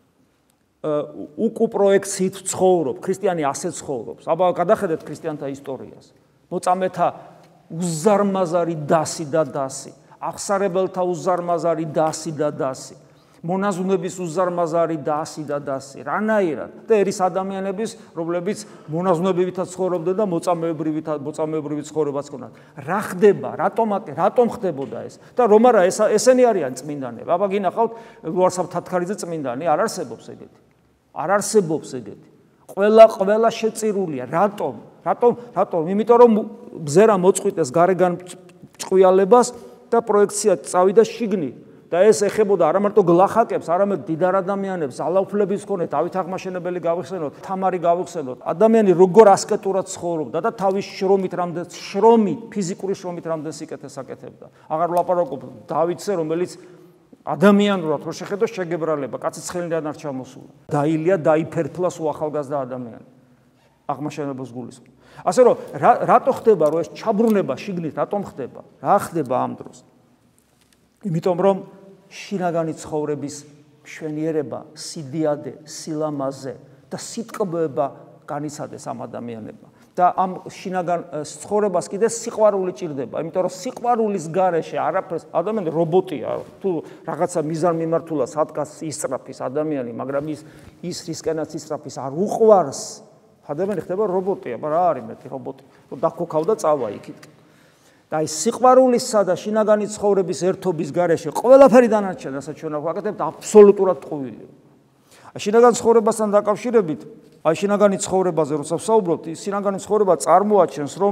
Speaker 1: უკუპროექციით ცხოვრობ, ქრისტიანი ასე ცხოვრობს. აბა გადახედეთ ქრისტიანთა ისტორიას. მოწამეთა უზარმაზარი დასი და დასი, აღსარებელთა უზარმაზარი დასი და დასი, მონაზვნების უზარმაზარი დასი და დასი. რანაირად? და ერის ადამიანების, რომლებიც მონაზვნებივითაც ცხოვრობდნენ და მოწამეებრივი ცხოვრებაც ჰქონდათ. რა ხდება? რატომ ხდებოდა ეს? და რომ არა ესენი არიან წმინდანები. აბა გინახავთ ლუარსაბ თათქარიძე წმინდანი, არ არსებობს ეგეთი. არ არსებობს ეგეთი. ყველა შეწირულია. რატომ? იმიტომ რომ მზერა მოწყვიტეს გარეგან ჭყვიალებას და პროექცია წავიდა შიგნით. და ეს ეხებოდა არა მარტო გლახაკებს, არამედ დიდარ ადამიანებს, ალაუფლების მქონე, დავით აღმაშენებელი გავიხსენოთ, თამარი გავიხსენოთ. ადამიანი როგორ ასკეტურად ცხოვრობდა და თავის შრომით, ფიზიკური შრომით რამდენ სიკეთეს აკეთებდა. აღარ ვლაპარაკობ დავითზე, რომელიც ადამიანურად რო შეხედოს შეგებრალება, კაცი ცხელიდან არ ჩამოსულა. დაილია, დაიფერფლა სულ ახალგაზრდა ადამიანი. აღმაშენებელს გულისხმობ. ასე რომ რატო ხდება, რომ ეს ჩაბრუნება შიგნით რატომ ხდება? რა ხდება ამ დროს? იმიტომ რომ შინაგანი ცხოვრების მშვენიერება, სიდიადე, სილამაზე და სიტყვება განიცადეს ამ ადამიანებმა. და ამ შინაგან ცხოვრებას კიდე სიყვარული ჭირდება, იმიტომ რომ სიყვარულის გარეშე არაფერს ადამიანი რობოტია, თუ რაღაცა მიზანმიმართულად სადგას ისწრაფის ადამიანი, მაგრამ ის რისკენაც ისწრაფის არ უყვარს, ადამიანი ხდება რობოტი, აბა რა არის მეტი რობოტი, რომ დაქოქავ და წავა იქით. და აი სიყვარულისა და შინაგანი ცხოვრების ერთობის გარეშე ყველაფერი დანარჩენ, რასაც ჩვენ ვაკეთებთ, აბსოლუტურად ტყუილია. შინაგან ცხოვრებასთან დაკავშირებით, აი შინაგანი ცხოვრებაზე როცა ვსაუბრობთ, შინაგანი ცხოვრება წარმოაჩენს, რომ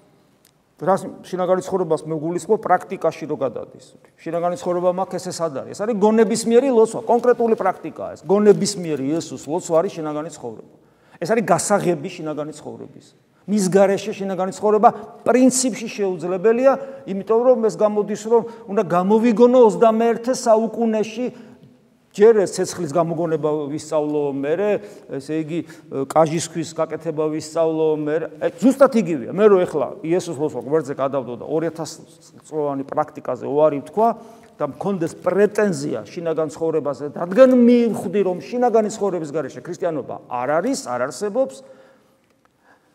Speaker 1: შინაგანი ცხოვრებას მე გულისხმობ პრაქტიკაში რო გადადის. შინაგანი ცხოვრება მაქვს ეს არის? ეს არის გონებისმიერი ლოცვა, კონკრეტული პრაქტიკაა ეს. გონებისმიერი იესოს ლოცვა არის შინაგანი ცხოვრება. ეს არის გასაღები შინაგანი ცხოვრების. მის გარეშე შინაგანი ცხოვრება პრინციპში შეუძლებელია, იმიტომ რომ ეს გამოდის, რომ უნდა გამოვიგონო 21 საუკუნეში ჯერ ეს ცეცხლის გამოგონება ვისწავლო, მერე ესე იგი კაჟისქვის გაკეთება ვისწავლო, მერე ზუსტად იგივეა. მე რო ეხლა იესოს ლოცვა გვერდზე გადავდო და 2000 წლოვანი პრაქტიკაზე უარი ვთქვა და მქონდეს პრეტენზია შინაგან ცხოვრებაზე, რადგან მივხვდი, რომ შინაგანი ცხოვრების გარეშე ქრისტიანობა არ არის, არ არსებობს.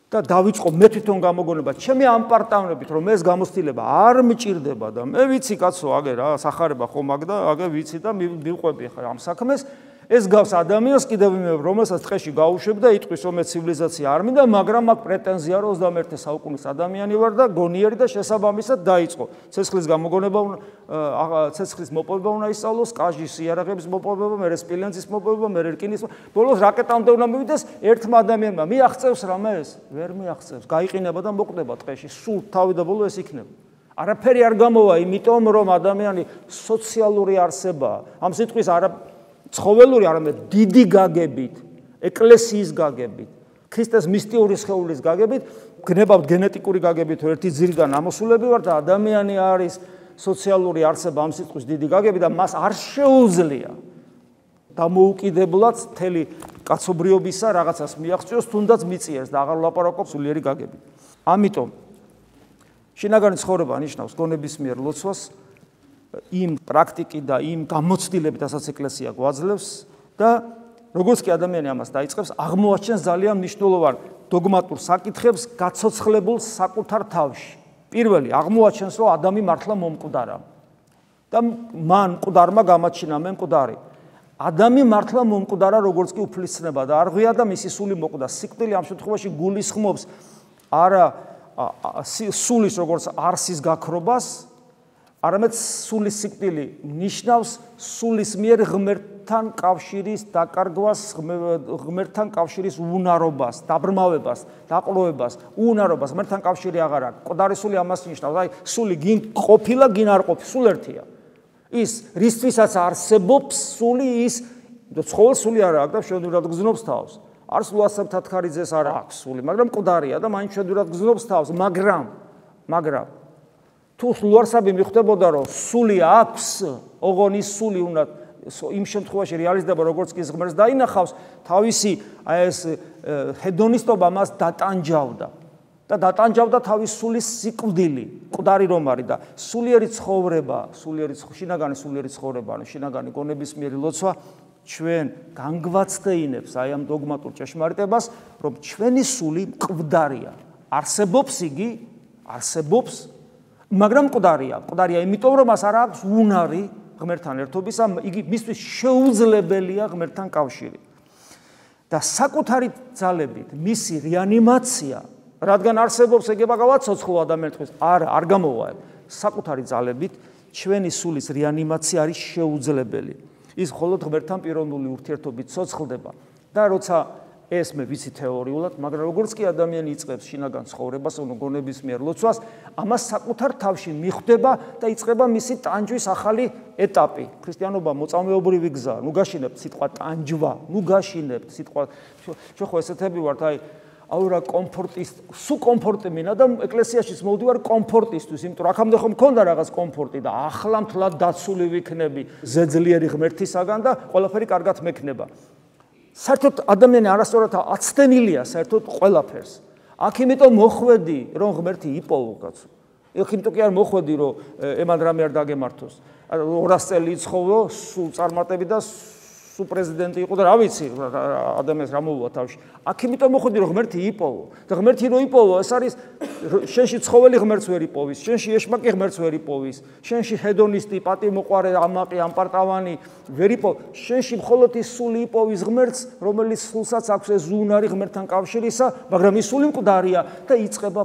Speaker 1: და დავიწყო მე თვითონ გამოგონება ჩემი ამ პარტნიორებით რომ ეს გამოცდილება არ მჭირდება და მე ვიცი კაცო აგე რა სახარება ხომ აქ და აგე ვიცი და მივყვები ხარ ამ საქმეს ეს გავს ადამიანს კიდევ ვინმე რომელსაც ტყეში გაუშვებ და იტყვის რომ მე ცივილიზაცია არ მინდა მაგრამ აქ პრეტენზია რომ 21 საუკუნის ადამიანი ვარ და გონიერი და შესაბამისად დაიწყო ცეცხლის გამოგონება ცეცხლის მოპოვება უნდა ისწავლოს კაჟის იარაღების მოპოვება მე სპილენძის მოპოვება მე რკინის ბოლოს რაკეტამდე უნდა მივიდეს ერთმა ადამიანმა მიაღწევს რამეს ვერ მიაღწევს გაიყინება და მოკვდება ტყეში სულ თავი და ბოლო ეს იქნება არაფერი არ გამოვა იმიტომ რომ ადამიანი სოციალური არსებაა ამ სიტყვის არა ცხოველური არამედ დიდი გაგებით, ეკლესიის გაგებით, ქრისტეს მისტიური სხეულის გაგებით, გნებავთ გენეტიკური გაგებით, ერთი ძირიდან ამოსულები ვარ და ადამიანი არის სოციალური არსება ამ სიტყვის დიდი გაგებით და მას არ შეუძლია დამოუკიდებლად მთელი კაცობრიობისა რაღაცას მიაღწიოს, თუნდაც მიწიერს და აღარ ვლაპარაკობ სულიერი გაგებით. ამიტომ შინაგანი ცხოვრება ნიშნავს გონებისმიერ ლოცვას იმ პრაქტიკი და იმ გამოცდილებით, რასაც ეკლესია გვაძლევს და როგორც კი ადამიანი ამას დაიწყებს, აღმოაჩენს ძალიან მნიშვნელოვან დოგმატურ საკითხებს გაცოცხლებულ საკუთარ თავში. პირველი, აღმოაჩენს, რომ ადამი მართლა მომკვდარა და მან მკვდარმა გამაჩინა მე მკვდარი. ადამი მართლა მომკვდარა, როგორც კი უფლისწნება და არ ღვია და მისი სული მოკვდა. სიკვდილი ამ შემთხვევაში გულისხმობს არა სულის როგორც არსის გაქრობას არამედ სულის სიკვდილი ნიშნავს სულის მიერ ღმერთთან კავშირის დაკარგვას, ღმერთთან კავშირის უნარობას, დაბრმავებას, დაყროვებას, უნარობას, ღმერთთან კავშირი აღარ აქვს. მკვდარი სული ამას ნიშნავს, აი სული გინ ყოფილა, გინ არ ყოფი, სულ ერთია. ის რისთვისაც არსებობს სული ის ცხოველს სული არ აქვს და მშვენივრად გზნობს თავს. არც ლუასებ თათქარიძეს არ აქვს სული, მაგრამ მკვდარია და მაინც მშვენივრად გზნობს თავს, მაგრამ თუ ლუარსაბი მიხვდებოდა რომ სული აქვს, ოღონის სული უნდა იმ შემთხვევაში რეალიზდება როგორც კი ღმერთს დაინახავს, თავისი აი ეს ჰედონისტობა მას დატანჯავდა და დატანჯავდა თავის სულის სიკვდილი, მკვდარი რომ არის და სულიერი ცხოვრება, შინაგანი სულიერი ცხოვრება, ანუ შინაგანი გონებისმიერი ლოცვა ჩვენ განგვაცდეინებს აი ამ დოგმატურ ჭეშმარიტებას, რომ ჩვენი სული მკვდარია. არსებობს იგი, მაგრამ მკვდარია, იმიტომ რომ მას არ აქვს უნარი ღმერთთან ერთობისა, იგი მისთვის შეუძლებელია ღმერთთან კავშირი. და საკუთარი ძალებით მისი რეანიმაცია, რადგან არსებობს ეგება გავაცოცხლო ადამიანთვის, არ გამოვა, საკუთარი ძალებით ჩვენი სულის რეანიმაცია არის შეუძლებელი. ის მხოლოდ ღმერთთან პიროვნული ურთიერთობით ცოცხლდება და როცა ეს მე ვიცი თეორიულად, მაგრამ როგორც კი ადამიანი იწყებს შინაგან ცხოვრებას, ანუ გონებისმიერ ლოცვას, ამას საკუთარ თავში მიხვდება და იწყება მისი ტანჯვის ახალი ეტაპი. ქრისტიანობა მოწამეობრივი გზაა. ნუ გაშინებთ სიტყვა ტანჯვა, ნუ გაშინებთ სიტყვა ჩვენ ხო ესეთები ვართ, აი რა სუ კომფორტი მინა და ეკლესიაშიც მოვდივარ კომფორტისთვის, იმიტომ რომ აქამდე ხომ მქონდა რაღაც კომფორტი და ახლა მთლად დაცული ვიქნები ზეძლიერი ღმერთისაგან და ყველაფერი კარგად მექნება. საერთოდ ადამიანი არასწორად აცდენილია საერთოდ ყველაფერს. აქ იმიტომ მოხვედი, რომ ღმერთი იპოვო კაცო. იქ იმიტომ კი არ მოხვედი, რომ ემან რამე არ დაგემართოს. 200 წელი იცხოვრო, სულ წარმატები და სულ პრეზიდენტი იყო და რა ვიცი, ადამიანს რა მოუვა თავში. აქ იმიტომ მოხვედი, რომ ღმერთი იპოვო. და ღმერთი რო იპოვო, ეს არის შენში ცხოველი ღმერთს ვერ იპოვის, შენში ეშმაკი ღმერთს ვერ იპოვის, შენში ჰედონისტი, პატიმოყვარე, ამაყი, ამპარტავანი ვერ იპოვ. შენში მხოლოდ ის სული იპოვის ღმერთს, რომელიც სულსაც აქვს ეს უნარი ღმერთთან კავშირისა, მაგრამ ის სული მკვდარია და იწყება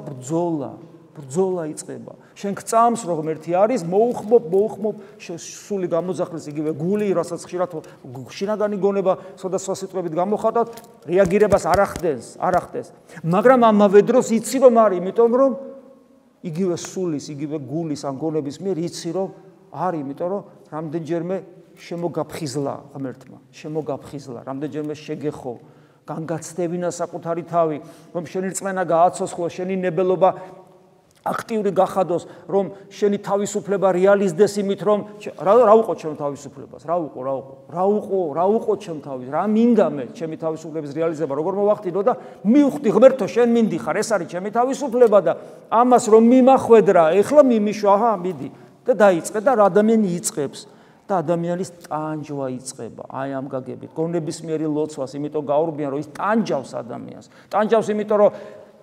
Speaker 1: ბრძოლა იწყება. შენ გწამს რომ ღმერთი არის, მოუხმობ, სული გამოძახლის იგივე გული, რასაც ხშირად შინაგანი გონება სხვადასხვა სიტყვებით გამოხატავთ, რეაგირებას არ ახდენს. მაგრამ ამავე დროს იცი რომ არის, იმიტომ რომ იგივე სულის, იგივე გულის ან გონების მიერ იცი რომ არის, იმიტომ რომ რამდენჯერმე შემოგაფხიზლა ღმერთმა, რამდენჯერმე შეგეხო, განგაცდებინა საკუთარი თავი, რომ შენი რწმენა გააცოცხლო, შენი ნებელობა აქტიური გახადოს, რომ შენი თავისუფლება რეალიზდეს იმით, რომ რა უყო ჩემ თავისუფლებას, რა უყო ჩემ თავის, რა მინდა მე ჩემი თავისუფლების რეალიზება, როგორ მოვახდინო და მივხვდი ღმერთო, შენ მინდიხარ, ეს არის ჩემი თავისუფლება და ამას რომ მიმახვედრა, ეხლა მიმიშვა, მიდი და დაიწყე და ადამიანი იწყებს და ადამიანის ტანჯვა იწყება, აი ამ გაგებით, გონებისმიერი ლოცვას, იმიტომ გაურბიან, რომ ის ტანჯავს ადამიანს, იმიტომ რომ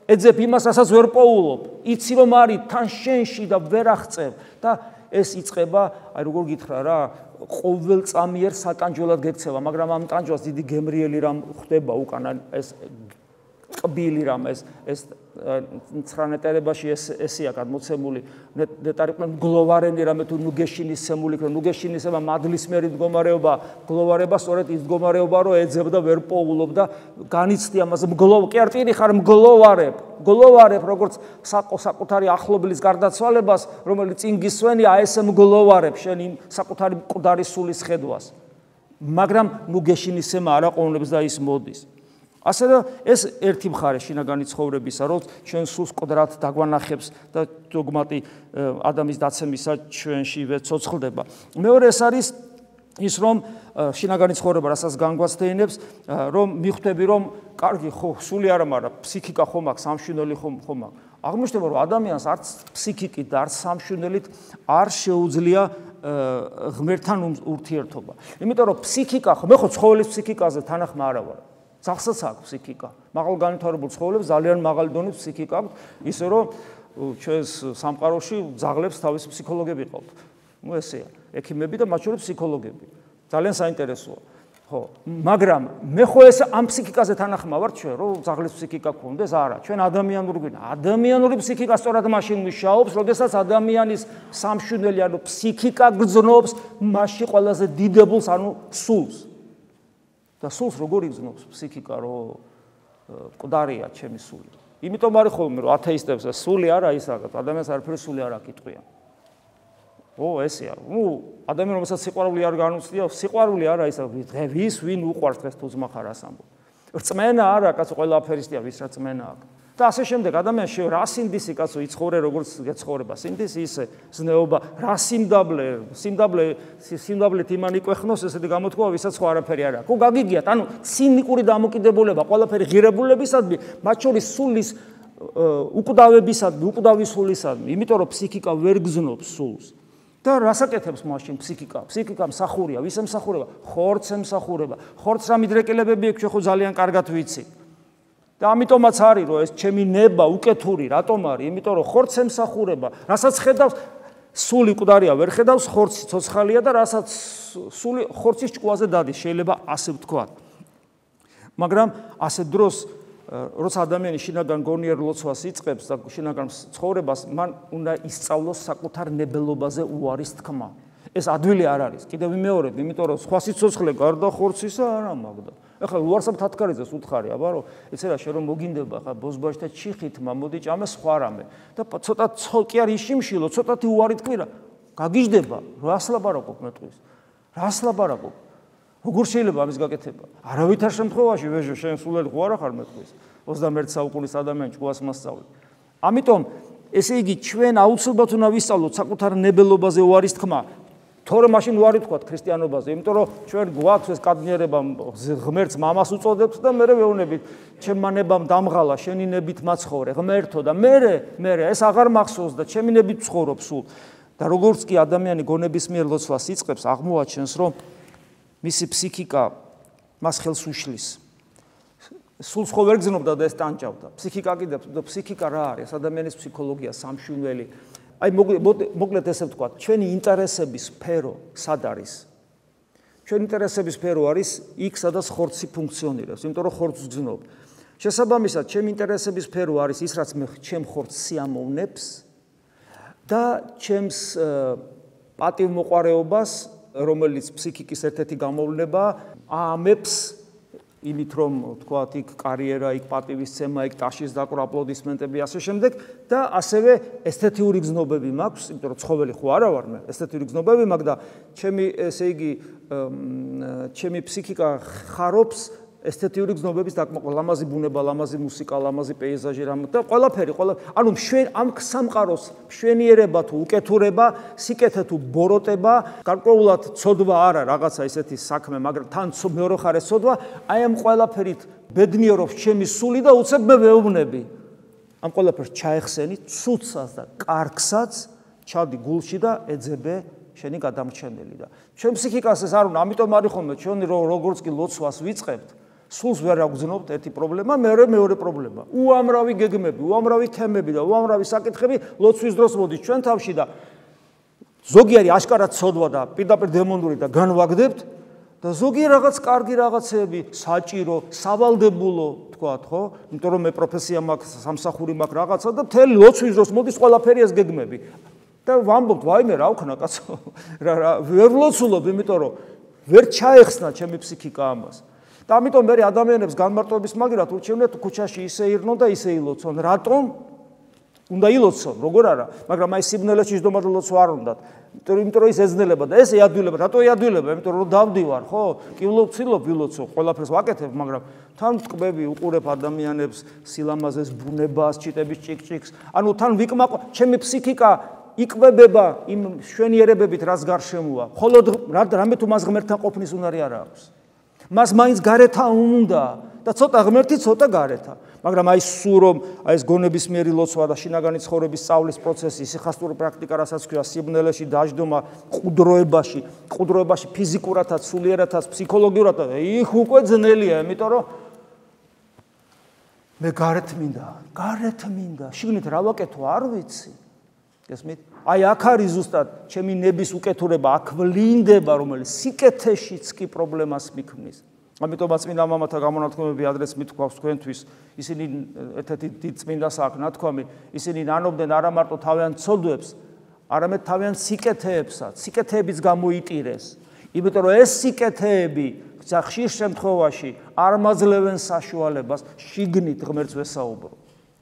Speaker 1: ეძებ იმას, რასაც ვერ პოულობ. იცი რომ არის თან შენში და ვერ აღწევ და ეს იწყება, აი როგორ გითხრა რა, ყოველ წამიერ სატანჯველად გექცევა, მაგრამ ამ ტანჯვას დიდი გემრიელი რამ ხდება უკან, ეს კბილი რამ, ეს ცხრანეტარებაში ესია გადმოცემული, ნეტარიყვენ გლოვარენი რამე თუ ნუგეშინისცემული, ნუგეშინისება მადლისმიერი მდგომარეობა, გლოვარება სწორედ ის მდგომარეობა, რომ ეძებ და ვერ პოულობ და განიცდი ამას კი არ ტირი ხარ მგლოვარებ, როგორც საკუთარი ახლობლის გარდაცვალებას, რომელიც წინ გისვენია, ესე მგლოვარებ შენ იმ საკუთარი მკვდარი სულის ხედვას. მაგრამ ნუგეშინისება არ აყოვნებს და ის მოდის. ასე და ეს ერთი მხარე შინაგანი ცხოვრებისა, რომ ჩვენ სულს მკვდრად დაგვანახებს და დოგმატი ადამიანის დაცემისა ჩვენში ვეცოცხლდება. მეორე ეს არის ის რომ შინაგანი ცხოვრება რასაც განგვაცდენებს, რომ მიხვდები რომ კარგი ხო სული არა, მაგრამ ფსიქიკა ხომ აქვს, სამშვიდობელი ხომ აქვს. აღმოჩნდება რომ ადამიანს არც ფსიქიკით და არც სამშვიდობელით არ შეუძლია ღმერთთან ურთიერთობა. იმიტომ რომ ფსიქიკა ხო მე ხო ცხოველის ფსიქიკაზე თანახმა არა ვარ. სახსაც აქვს ფსიქიკა. მაღალ განვითარებულ ცხოველებს ძალიან მაღალი დონის ფსიქიკა აქვს, ისე რომ ჩვენს სამყაროში ძაღლებს თავისი ფსიქოლოგები ყავთ. ნუ ესეა, ექიმები და მათ შორის ფსიქოლოგები. ძალიან საინტერესოა. ხო, მაგრამ მე ხო ეს ამ ფსიქიკაზე თანახმა ვარ ჩვენ, რომ ძაღლის ფსიქიკა გქონდეს, არა, ჩვენ ადამიანური გვინა. ადამიანური ფსიქიკა სწორად მაშინ მუშაობს, როდესაც ადამიანის სამშვიდობელი, ანუ ფსიქიკა გრძნობს მასში ყველაზე დიდებულს, ანუ სულს. და სულს როგორ იგრძნობს ფსიქიკა, რომ მკვდარია ჩემი სული. იმიტომ არის ხოლმე რომ ათეისტებს სული არა ის რაღაც, ადამიანს არაფერი სული არ აკიტყვია. ესეა. ადამიანი რომელსაც სიყვარული არ განუცდია, სიყვარული არა ის ვის ვინ უყვარს დღეს თუ ძმა ხარ ასამბო. რწმენა არა, კაცო, ყველაფერისია ვის რა რწმენა აქვს. და ასე შემდეგ ადამიანს რა სინდისი კაცო იცხოვრე როგორც გეცხოვრება. სინდისი ისე ზნეობა, რა სიმდაბლეთ იმან იკვეხნოს ესეთი გამოთქვა, ვისაც ხო არაფერი არ აქვს. ხო გაგიგიათ, ანუ ცინიკური დამოკიდებულება ყველაფერი ღირებულებისადმი, მათ შორის სულის უკვდავებისადმი, უკვდავი სულისადმი, იმიტომ რომ ფსიქიკა ვერ გზნობს სულს. და რასაკეთებს მაშინ ფსიქიკა? ფსიქიკა მსახურია, ვის ემსახურება? ხორცს ემსახურება. ხორცს რა მიდრეკელებები აქვს, ჩვენ ხო ძალიან კარგად ვიცი. და ამიტომაც არის რომ ეს ჩემი ნება უკეთური რატომ არის? იმიტომ რომ ხორცს ემსახურება, რასაც ხედავს სული მკვდარია, ვერ ხედავს ხორცი ცოცხალია და რასაც სული ხორცის ჭკუაზე დადის, შეიძლება ასე ვთქვა. მაგრამ ასე დროს როცა ადამიანი შინაგან გონიერ ლოცვას იწყებს და შინაგან ცხოვრებას, მან უნდა ისწავლოს საკუთარ ნებელობაზე უარის თქმა. ეს ადვილი არ არის. კიდევ ვიმეორებ, იმიტომ რომ სხვა სიცოცხლე გარდა ხორცისა არა მაგდა. ეხლა უარსაბ თათქარიძეს უთხარი, აბა რომ ეცე რა შე რომ მოგინდება ხა ბოზბაშთა ჩიხითმა მოდი ჭამე სხვა რამე და ცოტა კი არ იშიმშილო, ცოტათი უარი თქვირა. გაგიჟდება, რას ლაპარაკობ მეტყვის? რას ლაპარაკობ? როგორ შეიძლება ამის გაკეთება? არავითარ შემთხვევაში ვეჟო შენ სულად ხო არა ხარ მეტყვის? 21 საუკუნის ადამიანი ჭკუას მასწავლე. ამიტომ ესე იგი ჩვენ აუცილებლად უნდა ვისწავლოთ საკუთარ ნებელობაზე უარის თქმა. თორე მაშინ უარი თქვათ ქრისტიანობაზე, იმიტომ რომ ჩვენ გვაქვს ეს კადნიერება ღმერთს მამას უწოდებთ და მე ვეუბნებით, ჩემმა ნებამ დამღალა, შენი ნებით მაცხოვრე, ღმერთო და მე ეს აღარ მახსოვს და ჩემი ნებით ცხოვრობ სულ. და როგორც კი ადამიანი გონების მიერ ლოცვას იწყებს, აღმოაჩენს, რომ მისი ფსიქიკა მას ხელს უშლის. სულს ხო ვერ გზნობდა და ეს ტანჯავდა. ფსიქიკა კიდევ, ფსიქიკა რა არის? ადამიანის ფსიქოლოგია, სამშვიდობელი. აი მოკლედ ესე ვთქვა, ჩვენი ინტერესების სფერო სად არის? ჩვენი ინტერესების სფერო არის იქ, სადაც ხორცი ფუნქციონირებს, იმიტომ რომ ხორცს გზნობ. შესაბამისად, ჩემი ინტერესების სფერო არის ის, რაც მე ჩემ ხორცს სიამოვნებს და ჩემს პატივმოყვარეობას, რომელიც ფსიქიკის ერთ-ერთი გამოვლენაა, აამებს იმით რომ თქვათ იქ კარიერა, იქ პატივისცემა, იქ ტაშის დაკვრა, აპლოდისმენტები ასე შემდეგ და ასევე ესთეთიური გზნობები მაქვს, იმიტომ რომ ცხოველი ხო არა ვარ მე, ესთეთიური გზნობები მაქვს და ჩემი ესე იგი ჩემი ფსიქიკა ხარობს ესთეთიური გზნობების დაკმაყოფილებას, ლამაზი ბუნება, ლამაზი მუსიკა, ლამაზი პეიზაჟი და ყველაფერი, ანუ ამ სამყაროს მშვენიერება თუ უკეთურება, სიკეთე თუ ბოროტება, გარკვეულად ცოდვა არა, რაღაცა ისეთი საქმე, მაგრამ თან მეორე ხარეს ცოდვა, აი ამ ყველაფერით ბედნიერობს ჩემი სული და უცებ მე ვეუბნები. ამ ყველაფერს ჩაეხსენი ცუდსაც და კარგსაც, ჩავდი გულში და ეძებე შენი გადამრჩენელი და ჩვენ ფსიქიკას ეს არ უნდა, ამიტომ არის ხოლმე ჩვენ როგორც კი ლოცვას ვიწყებთ, სულს ვერ აგზნობთ ერთი პრობლემა, მეორე პრობლემა. უამრავი გეგმები, უამრავი თემები და უამრავი საკითხები ლოცვის დროს მოდის ჩვენ თავში და ზოგი არის აშკარად ცოდვა და პირდაპირ დემონური და განვაგდებთ და ზოგი რაღაც კარგი რაღაცები, საჭირო, სავალდებულო თქვათ, ხო? იმიტომ რომ მე პროფესია მაქვს, სამსახური მაქვს რაღაცა და მთელი ლოცვის დროს მოდის ყველაფერი ეს გეგმები. და ვამბობთ, ვაიმე, რა ვქნა კაცო? ვერ ვლოცულობ, იმიტომ რომ ვერ ჩაეხსნა ჩემი ფსიქიკა ამას. და ამიტომ მე ადამიანებს განმარტოების მაგერად ურჩევნიათ ქუჩაში ისე ირნონ და ისე ილოცონ. რატომ? უნდა ილოცონ, როგორ არა, მაგრამ აი სიბნელეში ისდომად ლოცვა არ უნდათ. იმიტომ რომ ის ეძნელება და ეს ეადვილება, რატო ეადვილება? იმიტომ რომ დავდივარ, ხო? კი ვლოცილობ, ვილოცო, ყველაფერს ვაკეთებ, მაგრამ თან ტკბები უყურებ ადამიანებს, სილამაზეს, ბუნებას, ჩიტების ჭიკჭიკს. ანუ თან ვიკმაყ, ჩემი ფსიქიკა იკვებება იმ შვენიერებებით, რაც გარშემოა. მხოლოდ რამე თუ მას ღმერთთან ყოფნის უნარი არ აქვს. მას მაინც გარეთა უნდა და ცოტა ღმერთი, ცოტა გარეთა. მაგრამ აი სულ რომ აი ეს გონებისმიერი ლოცვა და შინაგანი ცხოვრების სწავლის პროცესი, სიხასტური პრაქტიკა, რასაც ქვია სიბნელეში დაждდომა, ყუდროებაში ფიზიკურადაც, სულიერადაც, ფსიქოლოგიურადაც, იქ უკვე ძნელია, იმიტომ რომ მე გარეთ მინდა, შიგნით რა ვაკეთო, არ ვიცი. გესმით? აი აქ არის ზუსტად ჩემი ნების უკეთურება, აქ ვლინდება, რომელიც სიკეთეშიც კი პრობლემას მიქმნის. ამიტომაც წმინდა მამათა გამონათქვამები ადრეს მithქვავს თქვენთვის, ისინი ერთ-ერთი დიდ წმინდას აქვს ნათქვამი, ისინი ნანობდნენ არა მარტო თავიანთ ცოდვებს, არამედ თავიანთ სიკეთეებსაც, სიკეთეებიც გამოიტირეს. იმიტომ რომ ეს სიკეთეები ხშირ შემთხვევაში არ მაძლევენ საშუალებას შიგნით ღმერთს ვესაუბრო.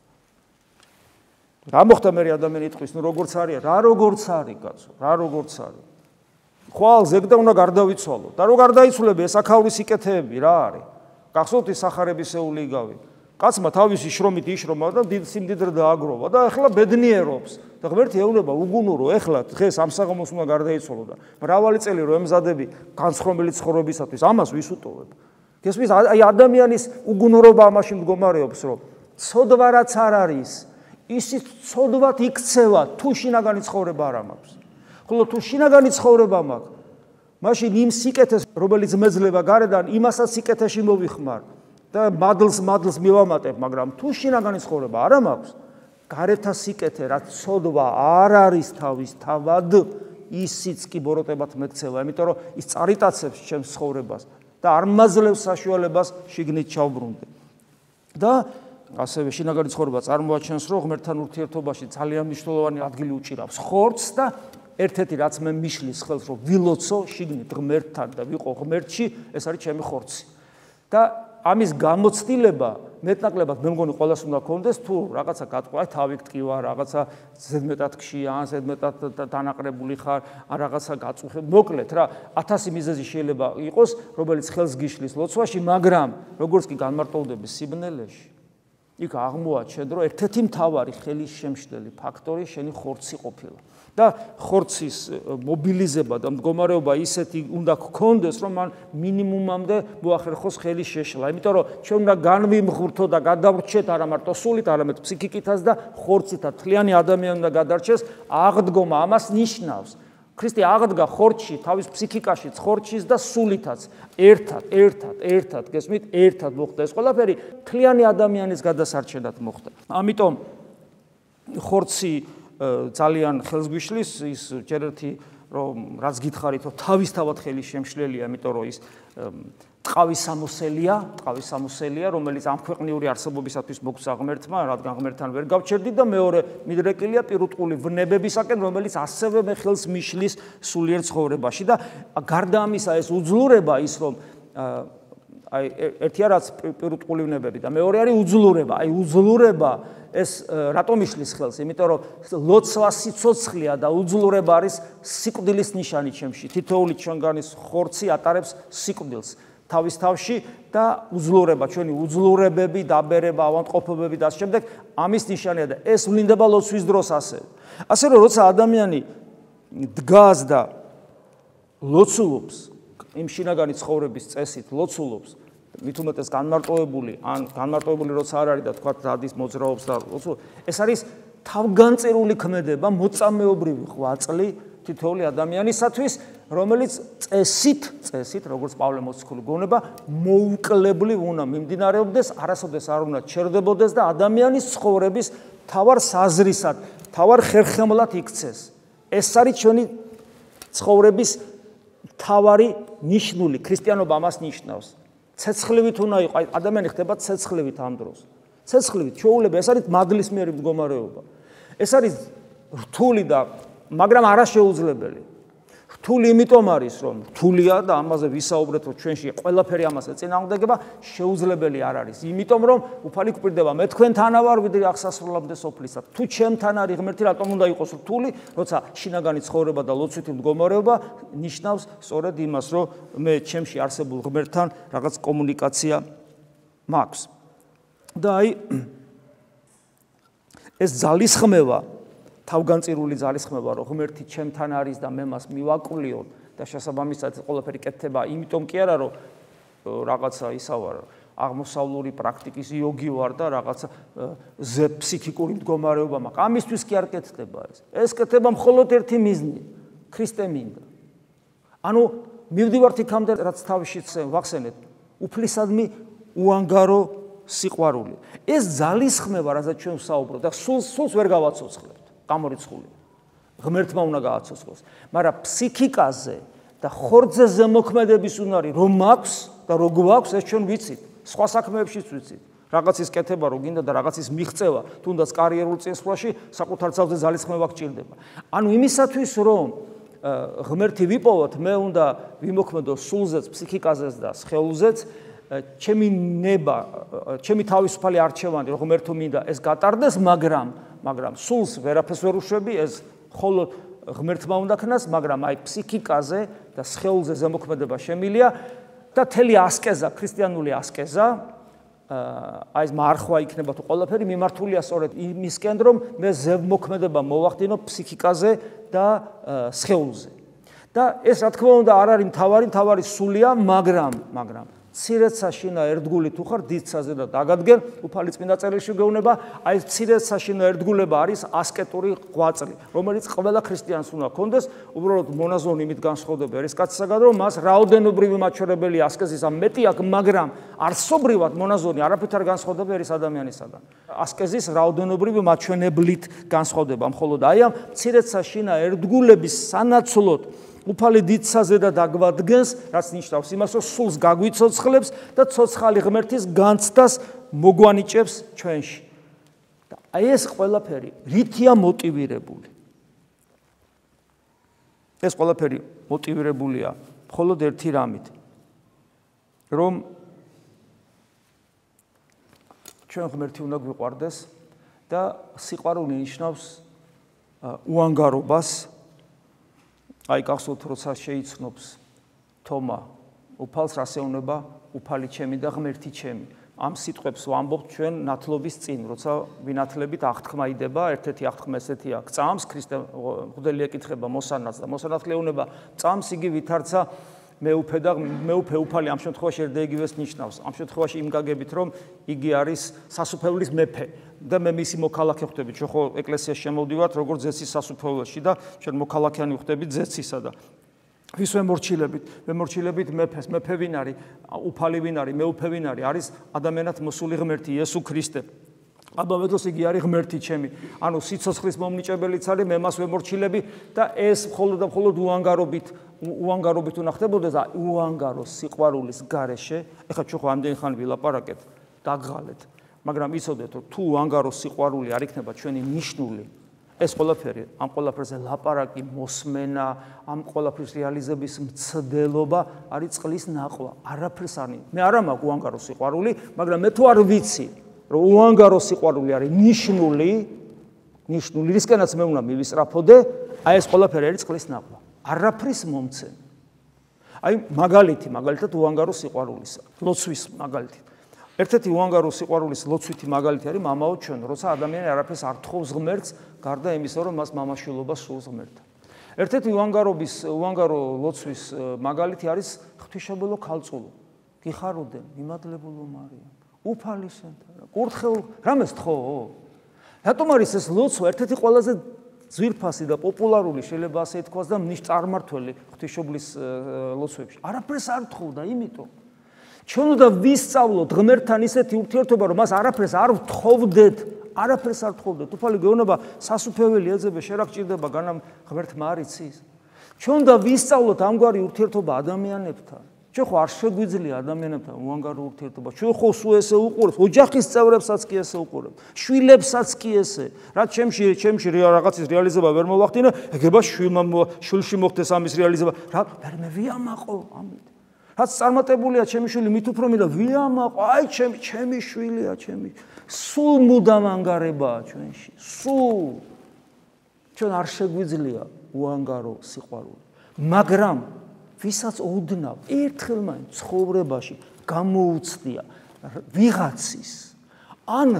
Speaker 1: რა მოხდა მე ადამიანი იტყვის, ნუ როგორც არის, რა როგორც არის, კაცო, რა როგორც არის. ხვალ ზეგდა უნდა გარდავიცვალო. და რო გარდაიცვლები ეს აქაური სიკეთეები რა არის? გახსოვთ ის სახარებისეული იგავი. კაცმა თავისი შრომით იშრომა და დიდ სიმდიდრე დააგროვა და ეხლა ბედნიერობს. და ღმერთი ეუბნება, უგუნურო, ეხლა დღეს ამ საღამოს უნდა გარდაიცვალო და მრავალი წელი რო ემზადები განსხვავებული ცხოვრებისათვის, ამას ვის უტოვებ? გესმის, აი ადამიანის უგუნურობა ამაში მდგომარეობს, რომ ცოდვა რაც არ არის, ისიც ცოდვად იქცევა, თუ შინაგანი ცხოვრება არ მაქვს. ხოლო თუ შინაგანი ცხოვრება მაქვს, მაშინ იმ სიკეთეს, რომელიც მეძლება გარედან, იმასაც სიკეთეში მოვიხმარ და მადლს მივამატებ, მაგრამ თუ შინაგანი ცხოვრება არ მაქვს, გარეთა სიკეთე, რაც ცოდვა არ არის თავისთავად, ისიც კი ბოროტებად მექცევა, იმიტომ რომ ის წარიტაცებს ჩემს ცხოვრებას და არ მაძლევს საშუალებას შიგნით ჩავბრუნდე. და ასევე შინაგანი ცხოვრება წარმოაჩენს, რომ ღმერთთან ურთიერთობაში ძალიან მნიშვნელოვანი ადგილი უჭირავს ხორცს და ერთ-ერთი რაც მე მიშლის ხელს, რომ ვილოცო შიგნით ღმერთთან და ვიყო ღმერთში, ეს არის ჩემი ხორცი. და ამის გამოცდილება მეტნაკლებად მე მგონი ყველას უნდა გქონდეს, თუ რაღაცა გატყვა, თავი გტკივა, რაღაცა ზედმეტად გშია, ან ზედმეტად დანაყრებული ხარ, ან რაღაცა გაწუხებ, მოკლედ რა, 1000 მიზეზი შეიძლება იყოს, რომელიც ხელს გიშლის ლოცვაში, მაგრამ როგორც კი განმარტოვდები სიბნელეში, იქ აღმოაჩენ, რომ ერთ-ერთი მთავარი ხელის შემშლელი ფაქტორი შენი ხორცი ყოფილა. და ხორცის მობილიზება და მდგომარეობა ისეთი უნდა გქონდეს, რომ მან მინიმუმამდე მოახერხოს ხელის შეშლა. იმიტომ რომ ჩვენ უნდა განვიმღვრთო და გადავრჩეთ არა მარტო სულით, არამედ ფსიქიკითაც და ხორცითაც. თლიანი ადამიანი უნდა გადარჩეს, აღდგომა ამას ნიშნავს. ქრისტე აღდგა ხორცში, თავის ფსიქიკაშიც, ხორცშიც და სულითაც. ერთად, გესმით, ერთად მოხდა ეს ყველაფერი, თლიანი ადამიანის გადასარჩენად მოხდა. ამიტომ ხორცი ძალიან ხელს გვიშლის, ის ჯერ ერთი რომ რაც გითხარით, რომ თავისთავად ხელის შემშლელია, იმიტომ რომ ის ტყავის სამოსელია, რომელიც ამ ქვეყნიური არსებობისათვის მოგვცა ღმერთმა, რადგან ღმერთთან ვერ გავჩერდით და მეორე მიდრეკილია პირუტყული ვნებებისაკენ, რომელიც ასევე მე ხელს მიშლის სულიერ ცხოვრებაში და გარდა ამისა ეს უძლურება ის რომ აი ერთი არის პირუტყული ვნებები და მეორე არის უძლურება. აი უძლურება ეს რატომ იშლის ხელს? იმიტომ რომ ლოცვა სიცოცხლეა და უძლურება არის სიკვდილის ნიშანი ჩემში. თითოეული ჩვენგანის ხორცი ატარებს სიკვდილს თავის თავში და უძლურება, ჩვენი უძლურებები, დაბერება, ავადმყოფობები და ამ შემდეგ ამის ნიშანია და ეს ვლინდება ლოცვის დროს ასევე. ასე რომ როცა ადამიანი დგას და ლოცულობს, იმ შინაგანი ცხოვრების წესით ლოცულობს, მით უმეტეს განმარტოვებული, ან განმარტოვებული როცა არ არის და თქვა დადის მოძრაობს და ლოცულობს, ეს არის თავგანწირული ქმედება, მოწამეობრივი ღვაწლი თითოეული ადამიანისათვის, რომელიც წესით, როგორც პავლე მოციქული გონება, მოუკლებლივ უნდა მიმდინარეობდეს, არასოდეს არ უნდა ჩერდებოდეს და ადამიანის ცხოვრების თავარ საზრისად, თავარ ხერხემლად იქცეს. ეს არის ჩვენი ცხოვრების თავარი ნიშნული, ქრისტიანობა ამას ნიშნავს. ცეცხლივით უნდა იყო, ადამიანი ხდება ცეცხლივით ამ დროს. ცეცხლივით ჩვეულება, ეს არის მადლის მიერი მდგომარეობა. ეს არის რთული და მაგრამ არაშეუძლებელი. რთული იმიტომ არის, რომ რთულია და ამაზე ვისაუბრეთ, რომ ჩვენში ყველაფერი ამას ეწინააღმდეგება, შეუძლებელი არ არის. იმიტომ რომ უფალი გვპირდება, მე თქვენთანა ვარ, ვიდრე აღსასრულამდე სოფლისა. თუ ჩემთან არის ღმერთი, რატომ უნდა იყოს რთული, როცა შინაგანი ცხოვრება და ლოცვითი მდგომარეობა ნიშნავს სწორედ იმას, რომ მე ჩემში არსებულ ღმერთთან რაღაც კომუნიკაცია მაქვს. და აი ეს ძალისხმევა, თავგანწირული ძალისხმევა, რომ ღმერთი ჩემთან არის და მე მას მივაკვლიოთ და შესაბამისად ყველაფერი კეთდება, იმიტომ კი არა, რომ რაღაცა ისა ვარ, აღმოსავლური პრაქტიკის იოგი ვარ და რაღაცა ფსიქიკური მდგომარეობა მაქვს. ამისთვის კი არ კეთდება ეს. ეს კეთდება მხოლოდ ერთი მიზნით, ქრისტე მინდა. ანუ მივდივართ იქამდე, რაც თავშიც ვახსენეთ, უფლისადმი უანგარო სიყვარული. ეს ძალისხმევა, რასაც ჩვენ ვსაუბრობთ და სულს ვერ გავაცოცხლებთ. გამორიცხული. ღმერთმა უნდა გააცოცხლოს. მაგრამ ფსიქიკაზე და ხორცზე ზემოქმედების უნარი რომ მაქვს და რო გვაქვს, ეს ჩვენ ვიცით. სხვა საქმეებშიც ვიცით. რაღაცის კეთება რო გინდა და რაღაცის მიღწევა, თუნდაც კარიერულ წინსვლაში საკუთარ ძალზე ძალისხმევა გჭირდება. ანუ იმისათვის რომ ღმერთი ვიპოვოთ, მე უნდა ვიმოქმედო სულზეც, ფსიქიკაზეც და სხეულზეც, ჩემი ნება, ჩემი თავისუფალი არჩევანი, რომ ღმერთო მინდა ეს გატარდეს, მაგრამ სულს ვერაფერს ვერ უშვები, ეს მხოლოდ ღმერთმა უნდა ქნას, მაგრამ აი ფსიქიკაზე და სხეულზე ზემოქმედება შემილია და თელი ასკეზა, ქრისტიანული ასკეზა, აი ეს მარხვა იქნება თუ ყველაფერი მიმართულია სწორედ იმისკენ, რომ მე ზემოქმედება მოვახდინო ფსიქიკაზე და სხეულზე. და ეს რა თქმა უნდა არ არის მთავარი სულია, მაგრამ ცირეცაშინა ერთგული თუ ხარ დიდცაზე და დაგადგენ, უფალი წმინდა წერილში გეუბნება, აი ცირეცაშინა ერთგულება არის ასკეტური ღვაწლი, რომელიც ყველა ქრისტიანს უნდა ჰქონდეს, უბრალოდ მონაზონი იმით განსხვავდება ეს კაცისაგან, რომ მას რაოდენობრივი მაჩვენებელი ასკეზისა მეტი აქვს, მაგრამ არსობრივად მონაზონი არაფრით არ განსხვავდება ერის ადამიანისაგან. ასკეზის რაოდენობრივი მაჩვენებლით განსხვავდება, მხოლოდ აი ამ ცირეცაშინა ერთგულების სანაცვლოდ უფალი დიდცაზე და დაგვადგენს, რაც ნიშნავს იმას, რომ სულს გაგვიცოცხლებს და ცოცხალი ღმერთის განცდას მოგვანიჭებს ჩვენში. და აი ეს ყველაფერი რითია მოტივირებული? ეს ყველაფერი მოტივირებულია მხოლოდ ერთი რამით, რომ ჩვენ ღმერთი უნდა გვიყვარდეს და სიყვარული ნიშნავს უანგარობას. აი გახსოვთ, როცა შეიცნობს თომა უფალს, რას ეუბნება, უფალი ჩემი და ღმერთი ჩემი. ამ სიტყვებს ვამბობთ ჩვენ ნათლობის წინ, როცა ვინათლებით აღთქმა იდება, ერთ-ერთი აღთქმა ესეთია, წამს ქრისტე მღვდელი ეკითხება მოსანაც და მოსანათლე ეუბნება, წამს იგი ვითარცა მეუფე და მეუფე უფალი, ამ შემთხვევაში ერთ და იგივეს ნიშნავს. ამ შემთხვევაში იმ გაგებით, რომ იგი არის სასუფეველის მეფე და მე მისი მოქალაქე ხვდებით. ჩვენ ხო ეკლესიაში შემოვდივართ როგორც ზეცის სასუფეველში და ჩვენ მოქალაქიანი ხვდებით ზეცისა და ვის ვემორჩილებით მეფეს. მეფე ვინ არის? უფალი ვინ არის? მეუფე ვინ არის? არის ადამიანად მოსული ღმერთი იესო ქრისტე. აბავედოს იგი არის ღმერთი ჩემი. ანუ სიცოცხლის მომნიჭებელიც არის, მე მას ვემორჩილები და ეს მხოლოდ და მხოლოდ უანგარობით უნდა ხდებოდეს და უანგარო სიყვარულის გარეშე. ეხლა ჩვენ ხო ამდენი ხანი ვილაპარაკეთ, დაგღალეთ, მაგრამ იცოდეთ, რომ თუ უანგარო სიყვარული არ იქნება ჩვენი ნიშნული, ეს ყველაფერი, ამ ყველაფერზე ლაპარაკი, მოსმენა, ამ ყველაფრის რეალიზების მცდელობა არის წყლის ნახვა. არაფერს არ ნიშნავს. მე არა მაქვს უანგარო სიყვარული, მაგრამ მე თუ არ ვიცი, რომ უანგარო სიყვარული არის ნიშნული, რისკენაც მე უნდა მივისწრაფოდე, აი ეს ყველაფერი არის წყლის ნახვა. არაფრის მომცემ. აი მაგალითად უანგარო სიყვარულისა, ლოცვის მაგალითი. ერთ-ერთი უანგარო სიყვარულის ლოცვითი მაგალითი არის მამაო ჩვენ, როცა ადამიანი არაფერს არ თხოვს ღმერთს, გარდა იმისა, რომ მას მამაშვილობა სურს ღმერთთან. ერთ-ერთი უანგარო ლოცვის მაგალითი არის ღვთისმშობელო ქალწულო. გიხარუდენ, მიმადლებულო მარიამ, უფალისენთან, კურთხეულ რამეს თხოვო? რატომ არის ეს ლოცვა ერთ-ერთი ყველაზე ძვირფასი და პოპულარული შეიძლება ასე ითქვას და მნიშვნელოვანი ღვთისმშობლის ლოცვებში. არაფერს არ თხოვდა, იმიტომ ჩვენ უნდა ვისწავლოთ ღმერთთან ისეთი ურთიერთობა, რომ მას არაფერს არ ვთხოვდეთ, არაფერს არ ვთხოვდეთ. უფალი გეუბნება, სასუფეველი ეძებე, შენ რა გჭირდება განამ ღმერთმა არ იცის. ჩვენ უნდა ვისწავლოთ ამგვარი ურთიერთობა ადამიანებთან. ჩვენ ხო არ შეგვიძლია ადამიანებთან უანგარო ურთიერთობა. ჩვენ ხო სულ ესე უყურებთ, ოჯახის წევრებსაც კი ესე უყურებთ, შვილებსაც კი ესე. რაც ჩემში რაღაცის რეალიზება ვერ მოვახდინე, ეგება შვილში მოხდეს ამის რეალიზება. რა მე ვიამაყო ამით. რაც წარმატებულია ჩემი შვილი მით უფრო მინდა ვიამაყო, აი ჩემი შვილია, ჩემი. სულ მუდამ ანგარებაა ჩვენში. სულ ჩვენ არ შეგვიძლია უანგარო სიყვარული. მაგრამ ვისაც ოდნავ ერთხელ მაინც ცხოვრებაში გამოუცდია ვიღაცის ან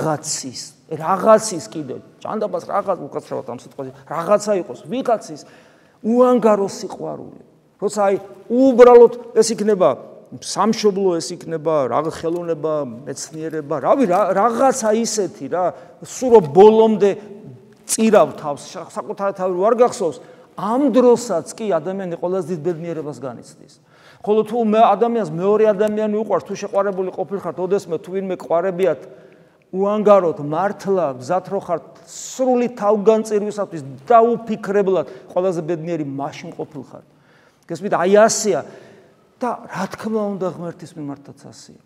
Speaker 1: რაღაცის კიდე ჭანდაბას რაღაც უკაცრავად ამ სიტყვაზე რაღაცა იყოს ვიღაცის უანგარო სიყვარული. როცა აი უბრალოდ ეს იქნება სამშობლო, ეს იქნება ხელოვნება, მეცნიერება, რაღაცა ისეთი რა, სულ ბოლომდე წირავ თავს, საკუთარ თავი არ გახსოვს. ამ დროსაც კი ადამიანი ყველაზე დიდ ბედნიერებას განიცდის. ხოლო თუ ადამიანს მეორე ადამიანი უყვარს, თუ შეყვარებული ყოფილხართ, ოდესმე თუ ვინმე ყვარებიათ უანგაროდ, მართლა გზად რო ხართ სრული თავგანწირვისათვის დაუფიქრებლად, ყველაზე ბედნიერი მაშინ ყოფილხართ. გესმით, აი ასეა და რა თქმა უნდა ღმერთის მიმართაც ასეა.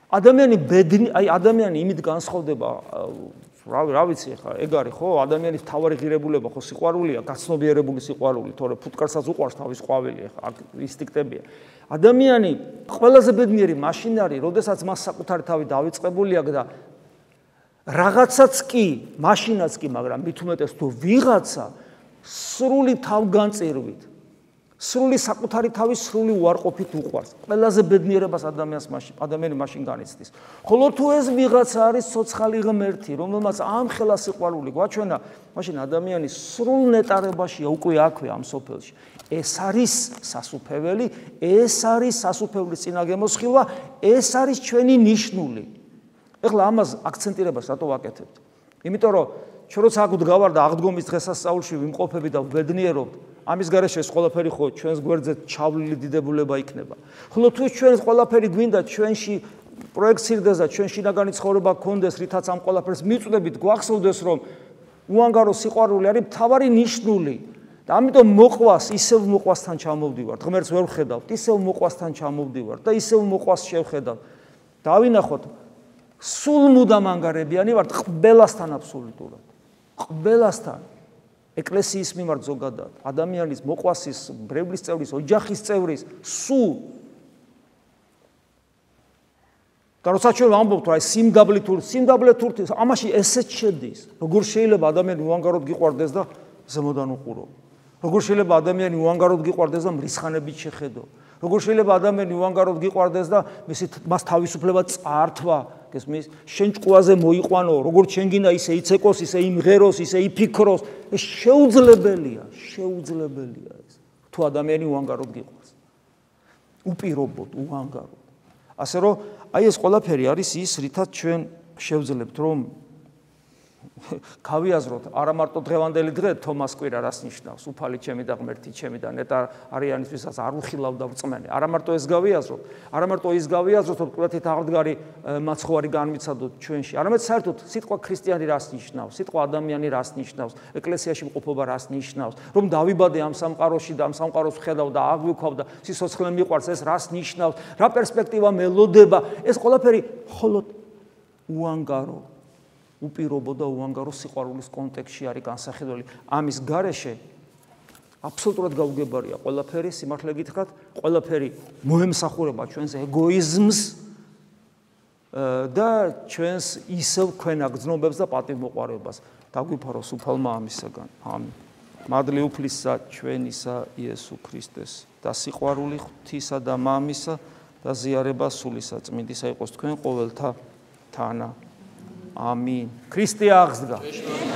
Speaker 1: ადამიანი იმით განსხვავდება რა ვიცი ხა ეგ არის ხო ადამიანის თავარი ღირებულება ხო სიყვარულია გაცნობიერებული სიყვარული თორე ფუტკარსაც უყვარს თავის ყვავილი ხა ინსტინქტებია ადამიანი ყველაზე ბედნიერი მაშინ არის როდესაც მას საკუთარი თავი დავიწყებული აქვს და რაღაცაც კი მაშინაც კი მაგრამ მით უმეტეს თუ ვიღაცა სრული თავგანწირვით სრული საკუთარი თავის სრული უარყოფით უყვარს ყველაზე ბედნიერებას ადამიანი მაშინ განიცდის ხოლო თუ ეს ვიღაცა არის ცოცხალი ღმერთი რომელმაც ამ ხელა სიყვარული გვაჩვენა მაშინ ადამიანის სრულ ნეტარებაშია უკვე აქვე ამ სოფელში ეს არის სასუფეველი ეს არის სასუფეველის წინაგემოსხილვა ეს არის ჩვენი ნიშნული ეხლა ამას აქცენტირებას რატო ვაკეთებთ იმიტომ რომ ჩვენ როცა აქ ვდგავარ და აღდგომის დღესასწაულში ვიმყოფები და ვბედნიერობთ ამის გარეშე ეს ყველაფერი ხო ჩვენს გვერდზე ჩავლილი დიდებულება იქნება. ხოლო თუ ჩვენს ყველაფერი გვინდა ჩვენში პროექცირდეს და ჩვენ შინაგანი ცხოვრება გქონდეს, რითაც ამ ყველაფერს მიწვდებით, გვახსოვდეს რომ უანგარო სიყვარული არის მთავარი ნიშნული. და ამიტომ მოყვას ისევ მოყვასთან ჩამოვდივართ. ღმერთს ვერ ვხედავთ, ისევ მოყვასთან ჩამოვდივართ და ისევ მოყვას შევხედავთ. დავინახოთ სულ მუდამ ანგარებიანი ვართ ყველასთან აბსოლუტურად. ყველასთან ეკლესიის მიმართ ზოგადად ადამიანის მოყვასის ბრევლის წევრის ოჯახის წევრის სულ და როცა ჩვენ ვამბობთ რომ აი სიმდაბლე თურთი ამაში ესეც შედის როგორ შეიძლება ადამიანი უანგაროდ გიყვარდეს და ზემოდან უყურო როგორ შეიძლება ადამიანი უანგაროდ გიყვარდეს და მრისხანებით შეხედო როგორ შეიძლება ადამიანი უანგაროდ გიყვარდეს და მას თავისუფლება წართვა გესმის შენ ჭკუაზე მოიყვანო როგორც შენ გინდა ისე იცეკოს ისე იმღეროს ისე იფიქროს ეს შეუძლებელია ეს თუ ადამიანი უანგაროდ გიყვარს უპირობოდ უანგაროდ ასე რომ აი ეს ყველაფერი არის ის რითაც ჩვენ შევძლებთ რომ გავიაზროთ არა მარტო დღევანდელი დღე თომას კვირა რას ნიშნავს უფალი ჩემი და ღმერთი ჩემი და ნეტარ არიანისთვისაც არ უხილავ და ვწმენე არა მარტო ეს გავიაზროთ არა მარტო ის გავიაზროთ რომ კვირათით აღდგარი მაცხოვარი განვიცადოთ ჩვენში არამედ საერთოდ სიტყვა ქრისტიანი რას ნიშნავს სიტყვა ადამიანი რას ნიშნავს ეკლესიაში მყოფობა რას ნიშნავს რომ დავიბადე ამ სამყაროში და ამ სამყაროს ვხედავ და აღვიქვავ და სიცოცხლე მიყვარს ეს რას ნიშნავს რა პერსპექტივა მელოდება ეს ყველაფერი მხოლოდ უანგარო უპირობო და უანგარო სიყვარულის კონტექსტში არის განსახილველი. ამის გარეშე აბსოლუტურად გაუგებარია ყველაფერი, სიმართლე გითხრათ, ყველაფერი მოემსახურება ჩვენს ეგოიზმს და ჩვენს ისევ ქვენაგრძნობებს და პატივმოყვარეობას. დაგვიფაროს უფალმა ამისაგან. ამინ. მადლი უფლისა ჩვენისა იესო ქრისტეს და სიყვარული ღვთისა და მამისა და ზიარება სულისა წმინდისა იყოს თქვენ ყოველთა თანა. Amin. Ქრისტე აღსდგა.